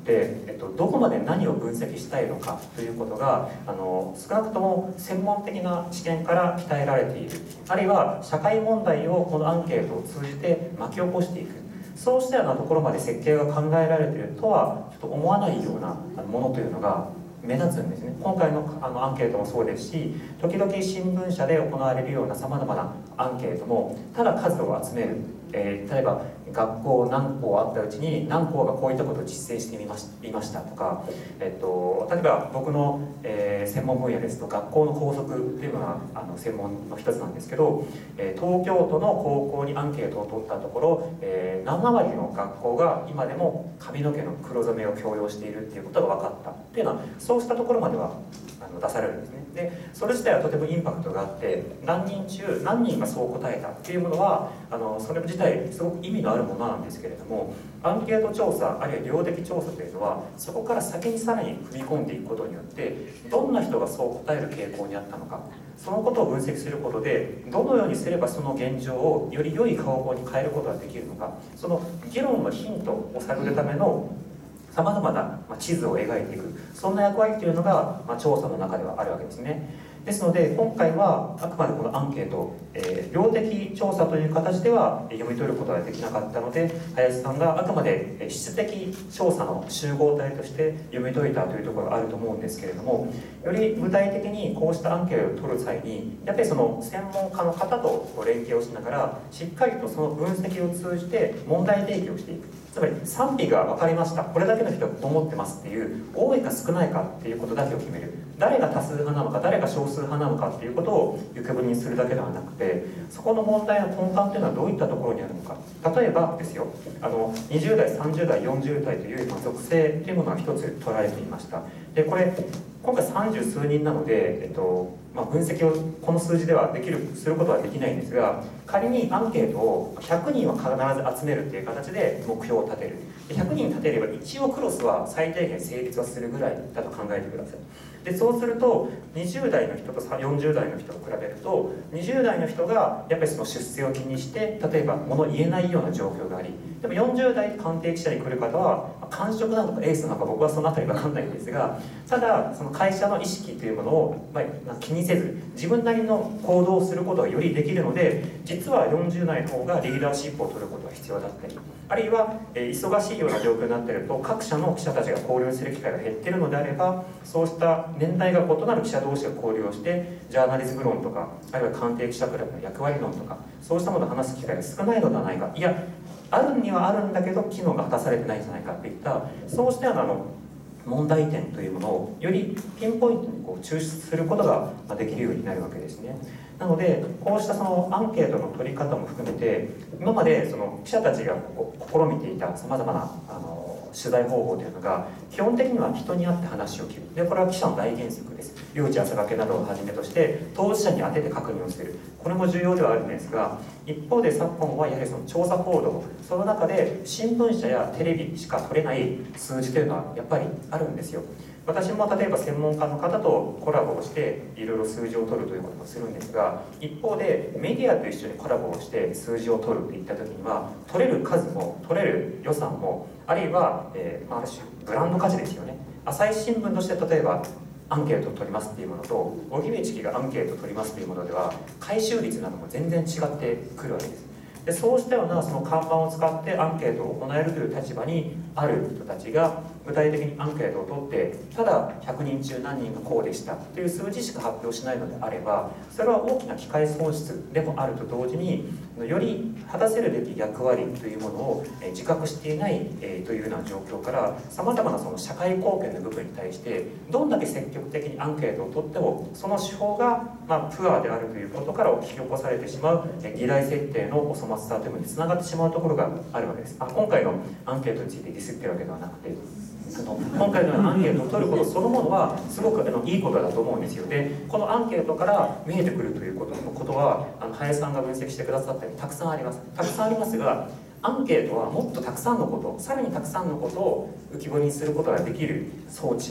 どこまで何を分析したいのかということが少なくとも専門的な知見から鍛えられている、あるいは社会問題をこのアンケートを通じて巻き起こしていく、そうしたようなところまで設計が考えられているとはちょっと思わないようなものというのが目立つんですね。今回のアンケートもそうですし、時々新聞社で行われるようなさまざまなアンケートもただ数を集める、例えば学校何校あったうちに何校がこういったことを実践していましたとか、例えば僕の、専門分野ですと学校の校則っていうのが専門の一つなんですけど、東京都の高校にアンケートを取ったところ、7割の学校が今でも髪の毛の黒染めを強要しているっていうことが分かったっていうのは、そうしたところまでは出されるんですね。でそれ自体はとてもインパクトがあって、何人中何人がそう答えたっていうものはそれ自体すごく意味のあるものなんですけれども、アンケート調査あるいは量的調査というのはそこから先にさらに踏み込んでいくことによって、どんな人がそう答える傾向にあったのか、そのことを分析することでどのようにすればその現状をより良い方向に変えることができるのか、その議論のヒントを探るためのさまざまな地図を描いていく、そんな役割というのが調査の中ではあるわけですね。ですので今回はあくまでこのアンケート、量的調査という形では読み取ることができなかったので、林さんがあくまで質的調査の集合体として読み解いたというところがあると思うんですけれども、より具体的にこうしたアンケートを取る際にやっぱりその専門家の方と連携をしながらしっかりとその分析を通じて問題提起をしていく。つまり賛否が分かりました、これだけの人がこう思ってますっていう多いか少ないかっていうことだけを決める、誰が多数派なのか誰が少数派なのかっていうことを浮き彫りにするだけではなくて、そこの問題の根幹というのはどういったところにあるのか。例えばですよ、20代30代40代という属性というものが一つ取られていました。でこれ今回30数人なので、分析をこの数字ではすることはできないんですが、仮にアンケートを100人は必ず集めるっていう形で目標を立てる。100人立てれば一応クロスは最低限成立はするぐらいだと考えてください。でそうすると20代の人と40代の人を比べると、20代の人がやっぱりその出世を気にして例えば物言えないような状況があり、でも40代鑑定記者に来る方は官職なのかエースなのか僕はそのあたり分かんないんですが、ただその会社の意識というものを気にせず自分なりの行動をすることがよりできるので、実は40代の方がリーダーシップを取ることが必要だったり、あるいは忙しいような状況になっていると各社の記者たちが交流する機会が減っているのであれば、そうした年代が異なる記者同士が交流をしてジャーナリズム論とか、あるいは官邸記者クラブの役割論とか、そうしたものを話す機会が少ないのではないか、いやあるにはあるんだけど機能が果たされてないんじゃないかといった、そうしたような問題点というものをよりピンポイントに抽出することができるようになるわけですね。なのでこうしたそのアンケートの取り方も含めて、今までその記者たちが試みていたさまざまな取材方法というのが基本的には人に会って話を聞く。でこれは記者の大原則です。誘致朝掛けなどをはじめとして当事者に当てて確認をする、これも重要ではあるんですが、一方で昨今はやはりその調査報道、その中で新聞社やテレビしか取れない数字というのはやっぱりあるんですよ。私も例えば専門家の方とコラボをしていろいろ数字を取るということもするんですが、一方でメディアと一緒にコラボをして数字を取るといった時には取れる数も取れる予算も、あるいは、ある種ブランド価値ですよね。朝日新聞として例えばアンケートを取りますっていうものと荻上チキがアンケートを取りますっていうものでは回収率なども全然違ってくるわけです。でそうしたようなその看板を使ってアンケートを行えるという立場にある人たちが具体的にアンケートを取ってただ100人中何人がこうでしたという数字しか発表しないのであれば、それは大きな機会損失でもあると同時により果たせるべき役割というものを自覚していないというような状況からさまざまなその社会貢献の部分に対してどんだけ積極的にアンケートを取ってもその手法がプアであるということから引き起こされてしまう議題設定のお粗末さというものにつながってしまうところがあるわけです。今回のアンケートについてディスってるわけではなくて、今回のようなアンケートを取ることそのものはすごくいいことだと思うんですよ。でこのアンケートから見えてくるということは林さんが分析してくださったようにたくさんありますが、アンケートはもっとたくさんのこと、さらにたくさんのことを浮き彫りにすることができる装置なんです。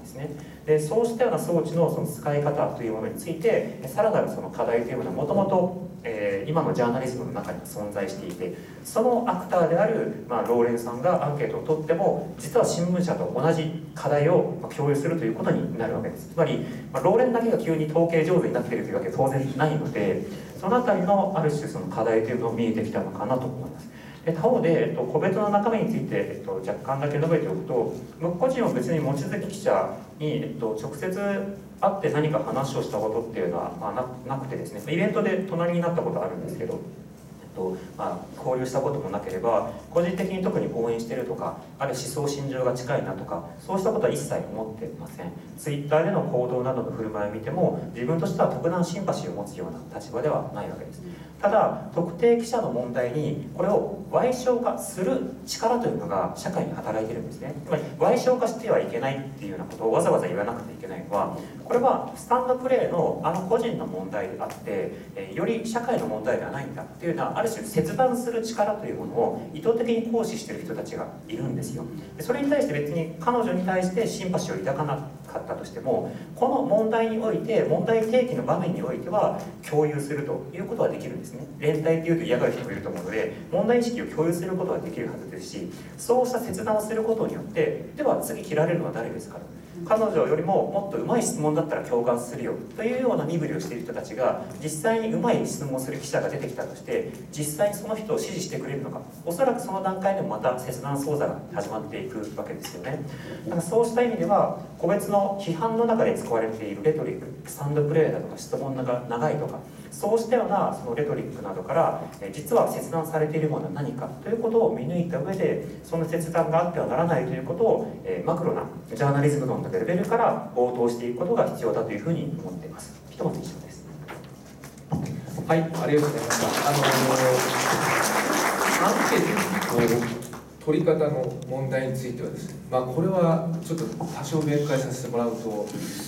ですね。でそうしたような装置のその使い方というものについてさらなるその課題というものはもともと今のジャーナリズムの中に存在していて、そのアクターである、ローレンさんがアンケートを取っても実は新聞社と同じ課題を共有するということになるわけです。つまり、ローレンだけが急に統計上手になっているというわけは当然ないので、そのあたりのある種その課題というのを見えてきたのかなと思います。他方で、個別の中身について、若干だけ述べておくと、僕個人は別に望月記者に、直接会って何か話をしたことっていうのは、なくてですね、イベントで隣になったことはあるんですけど、交流したこともなければ、個人的に特に応援してるとか、あるいは思想信条が近いなとか、そうしたことは一切思っていません。ツイッターでの行動などの振る舞いを見ても、自分としては特段シンパシーを持つような立場ではないわけです。ただ、特定記者の問題にこれを矮小化する力というのが社会に働いているんですね。つまり矮小化してはいけないっていうようなことをわざわざ言わなくてはいけないのは、これはスタンドプレーの個人の問題であって、より社会の問題ではないんだっていうのは、ある種切断する力というものを意図的に行使している人たちがいるんですよ。でそれに対して別に彼女に対してシンパシーを抱かなかったとしても、この問題において、問題提起の場面においては共有するということはできるんですね。連帯っていうと嫌がる人もいると思うので、問題意識を共有することはできるはずですし、そうした切断をすることによって、では次切られるのは誰ですか、彼女よりももっと上手い質問だったら共感するよというような身振りをしている人たちが、実際に上手い質問をする記者が出てきたとして、実際にその人を支持してくれるのか、おそらくその段階でもまた切断捜査が始まっていくわけですよね。だからそうした意味では、個別の批判の中で使われているレトリック、スタンドプレーだとか質問が長いとか、そうしたようなそのレトリックなどから実は切断されているものは何かということを見抜いた上で、その切断があってはならないということをマクロなジャーナリズム論のレベルから応答していくことが必要だというふうに思っています。ひとまず以上です。 はい、ありがとうございました。アンケートの取り方の問題についてはですね、これはちょっと多少弁解させてもらうと、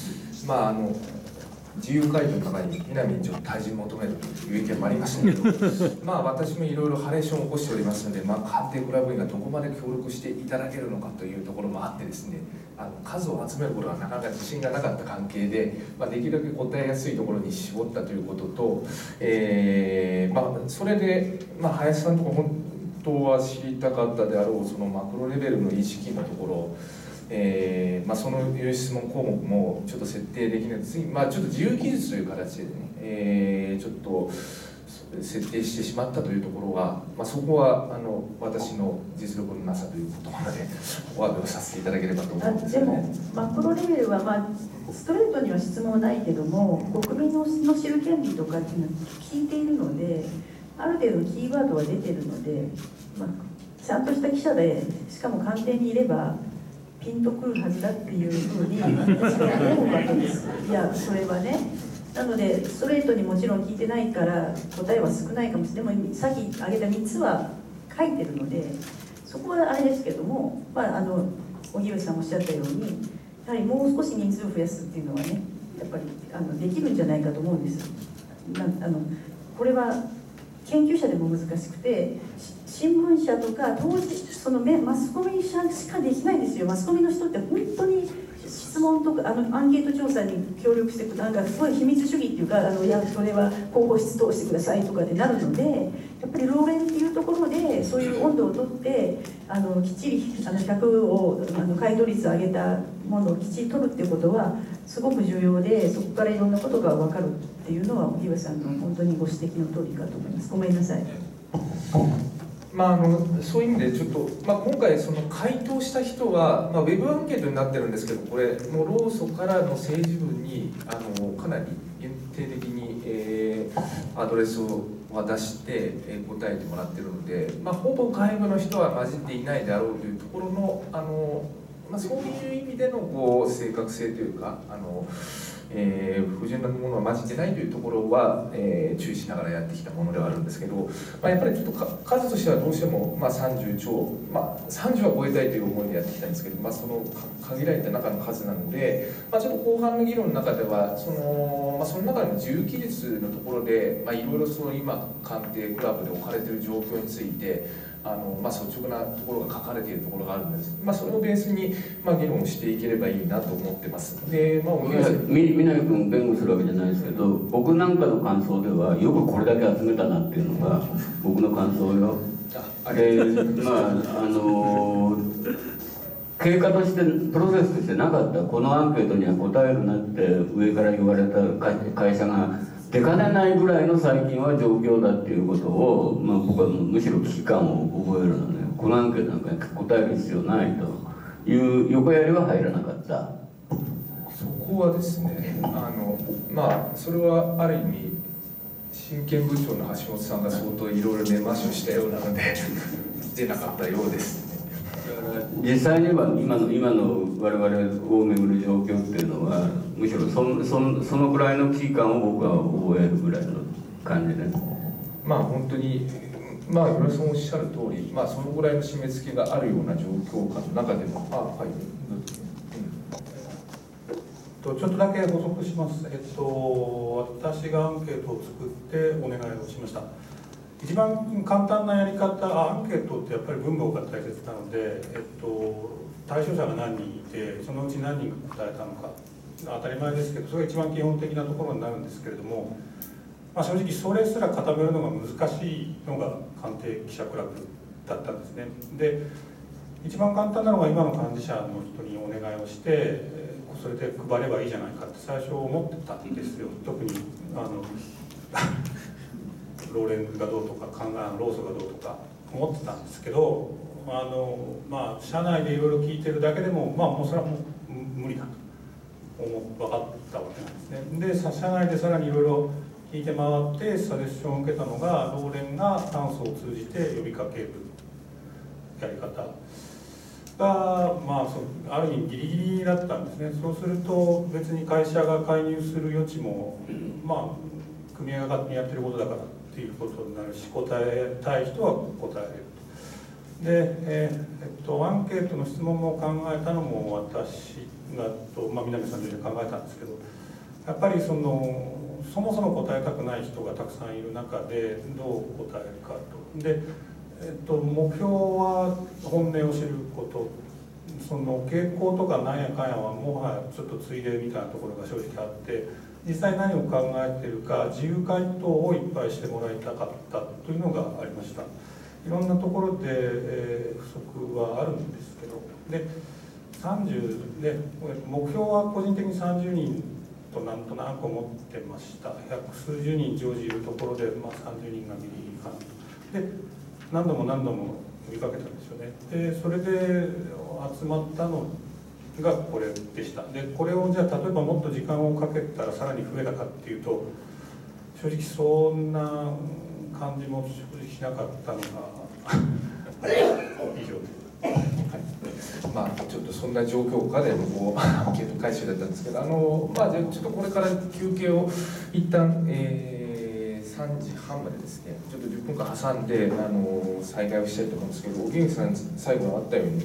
自由回答の中に南にちょっと対人求めるという意見もありましたけど私もいろいろハレーションを起こしておりますので、官邸クラブ員がどこまで協力していただけるのかというところもあってですね、数を集めることはなかなか自信がなかった関係で、できるだけ答えやすいところに絞ったということと、それで、林さんとか本当は知りたかったであろうそのマクロレベルの意識のところ、そのいう質問項目もちょっと設定できない、次、ちょっと自由記述という形でね、ちょっと設定してしまったというところが、そこは私の実力のなさということなのでお詫びをさせていただければと思うんですよね。 でもマクロレベルは、ストレートには質問はないけども、国民の知る権利とかっていうのは聞いているので、ある程度のキーワードは出てるので、ちゃんとした記者で、しかも官邸にいればピンとくるはずだっていうふうに私は思うわけです。いや、それはね。なのでストレートにもちろん聞いてないから答えは少ないかもしれない。でもさっき挙げた3つは書いてるので、そこはあれですけども、荻上さんおっしゃったように、やはりもう少し人数を増やすっていうのはね、やっぱりできるんじゃないかと思うんです。これは研究者でも難しくて、新聞社とか当時そのマスコミ社しかできないですよ。マスコミの人って本当に質問とかアンケート調査に協力してくる、すごい秘密主義っていうか、いやそれは広報室通してくださいとかでなるので、やっぱりローレンっていうところでそういう温度をとってきっちり100を回答率を上げたものをきっちり取るっていうことはすごく重要で、そこからいろんなことが分かるっていうのは荻上さんの本当にご指摘の通りかと思います。ごめんなさい。 そういう意味でちょっと、今回その回答した人は、ウェブアンケートになってるんですけど、これもう労組からの政治部にかなり限定的に、アドレスを渡して、答えてもらってるので、ほぼ外部の人は混じっていないであろうというところのそういう意味での正確性というか不純なものは混じってないというところは、注意しながらやってきたものではあるんですけど、やっぱりちょっと数としてはどうしても、30超、30は超えたいという思いでやってきたんですけど、その限られた中の数なので、ちょっと後半の議論の中ではその中でも自由記述のところで、いろいろその今官邸クラブで置かれている状況について、 率直なところが書かれているところがあるんです、それをベースに、議論していければいいなと思ってます。で、 南君弁護するわけじゃないですけど、僕なんかの感想ではよくこれだけ集めたなっていうのが僕の感想よ。経過としてプロセスとしてなかった、このアンケートには答えるなって上から言われた会社が出かねないぐらいの最近は状況だっていうことを、僕はむしろ危機感を覚えるので、このアンケートなんかに答える必要ないという横やりは入らなかった。 そこはですね、それはある意味真剣部長の橋本さんが相当いろいろ根回しをしたようなので出なかったようですね。 実際には今の我々を巡る状況っていうのはむしろそのぐらいの危機感を僕は覚えるぐらいの感じで、 本当に岩井さんおっしゃる通り、そのぐらいの締め付けがあるような状況下の中でもちょっとだけ補足します。私がアンケートを作ってお願いをしました。一番簡単なやり方、アンケートってやっぱり分母が大切なので、対象者が何人いて、そのうち何人が答えたのか、当たり前ですけど、それが一番基本的なところになるんですけれども、正直それすら固めるのが難しいのが官邸記者クラブだったんですね。で、一番簡単なのが今の幹事社の人にお願いをして、それで配ればいいじゃないかって最初思ってたんですよ。特にローレンがどうとかローソがどうとか思ってたんですけど、社内でいろいろ聞いてるだけでも、もうそれはもう無理だと分かったわけなんですね。で、社内でさらにいろいろ聞いて回ってサジェッションを受けたのが、ローレンが炭素を通じて呼びかけるやり方が、ある意味ギリギリだったんですね。そうすると別に会社が介入する余地も、組合が勝手にやってることだからっていうことになるし、答えたい人は答えれると。で、アンケートの質問も考えたのも私が南さんと一緒に考えたんですけど、やっぱりそもそも答えたくない人がたくさんいる中でどう答えるかと。で、目標は本音を知ること、その傾向とかなんやかんやはもはやちょっとついでみたいなところが正直あって、実際何を考えているか自由回答をいっぱいしてもらいたかったというのがありました。いろんなところで、不足はあるんですけど、で30で目標は個人的に30人となんとなく思ってました。百数十人常時いるところで、30人がギリギリかなと。で、何度も呼びかけたんですよね。で、それで集まったのがこれでした。で、これをじゃあ例えばもっと時間をかけたらさらに増えたかっていうと、正直そんな感じも正直しなかったのが以上です。 ちょっとそんな状況下でのアンケート回収だったんですけど、じゃあちょっとこれから休憩を一旦、3時半までですね、ちょっと10分間挟んで再開をしたいと思うんですけど、荻上さん最後にあったように、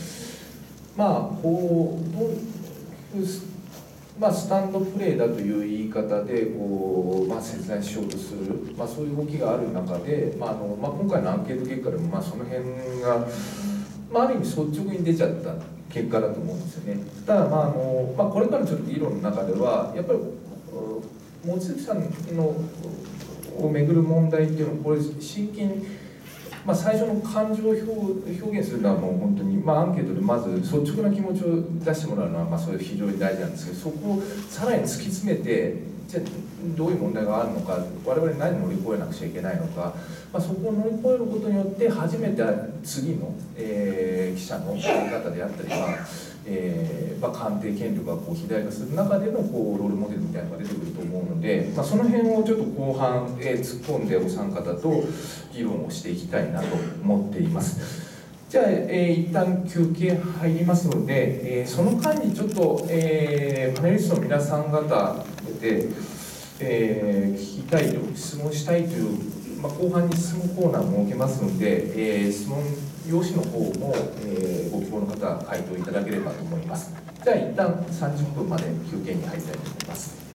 どういうスタンドプレーだという言い方で切断しようとする、そういう動きがある中で、今回のアンケート結果でもその辺が、ある意味率直に出ちゃった結果だと思うんですよね。ただこれからちょっと議論の中ではやっぱり望月さんのをめぐる問題っていうのはこれ真剣に、最初の感情を表現するのはもう本当に、アンケートでまず率直な気持ちを出してもらうのはそれ非常に大事なんですけど、そこをさらに突き詰めてじゃあどういう問題があるのか、我々何を乗り越えなくちゃいけないのか、そこを乗り越えることによって初めて次の、記者のやり方であったり官邸権力が肥大化する中でのロールモデルみたいなのが出てくると思うので、その辺をちょっと後半、突っ込んでお三方と議論をしていきたいなと思っています。じゃあ、一旦休憩入りますので、その間にちょっと、パネリストの皆さん方で、聞きたい質問したいという、後半に質問コーナーを設けますので、質問用紙の方も、ご希望の方は回答いただければと思います。じゃあ一旦30分まで休憩に入りたいと思います。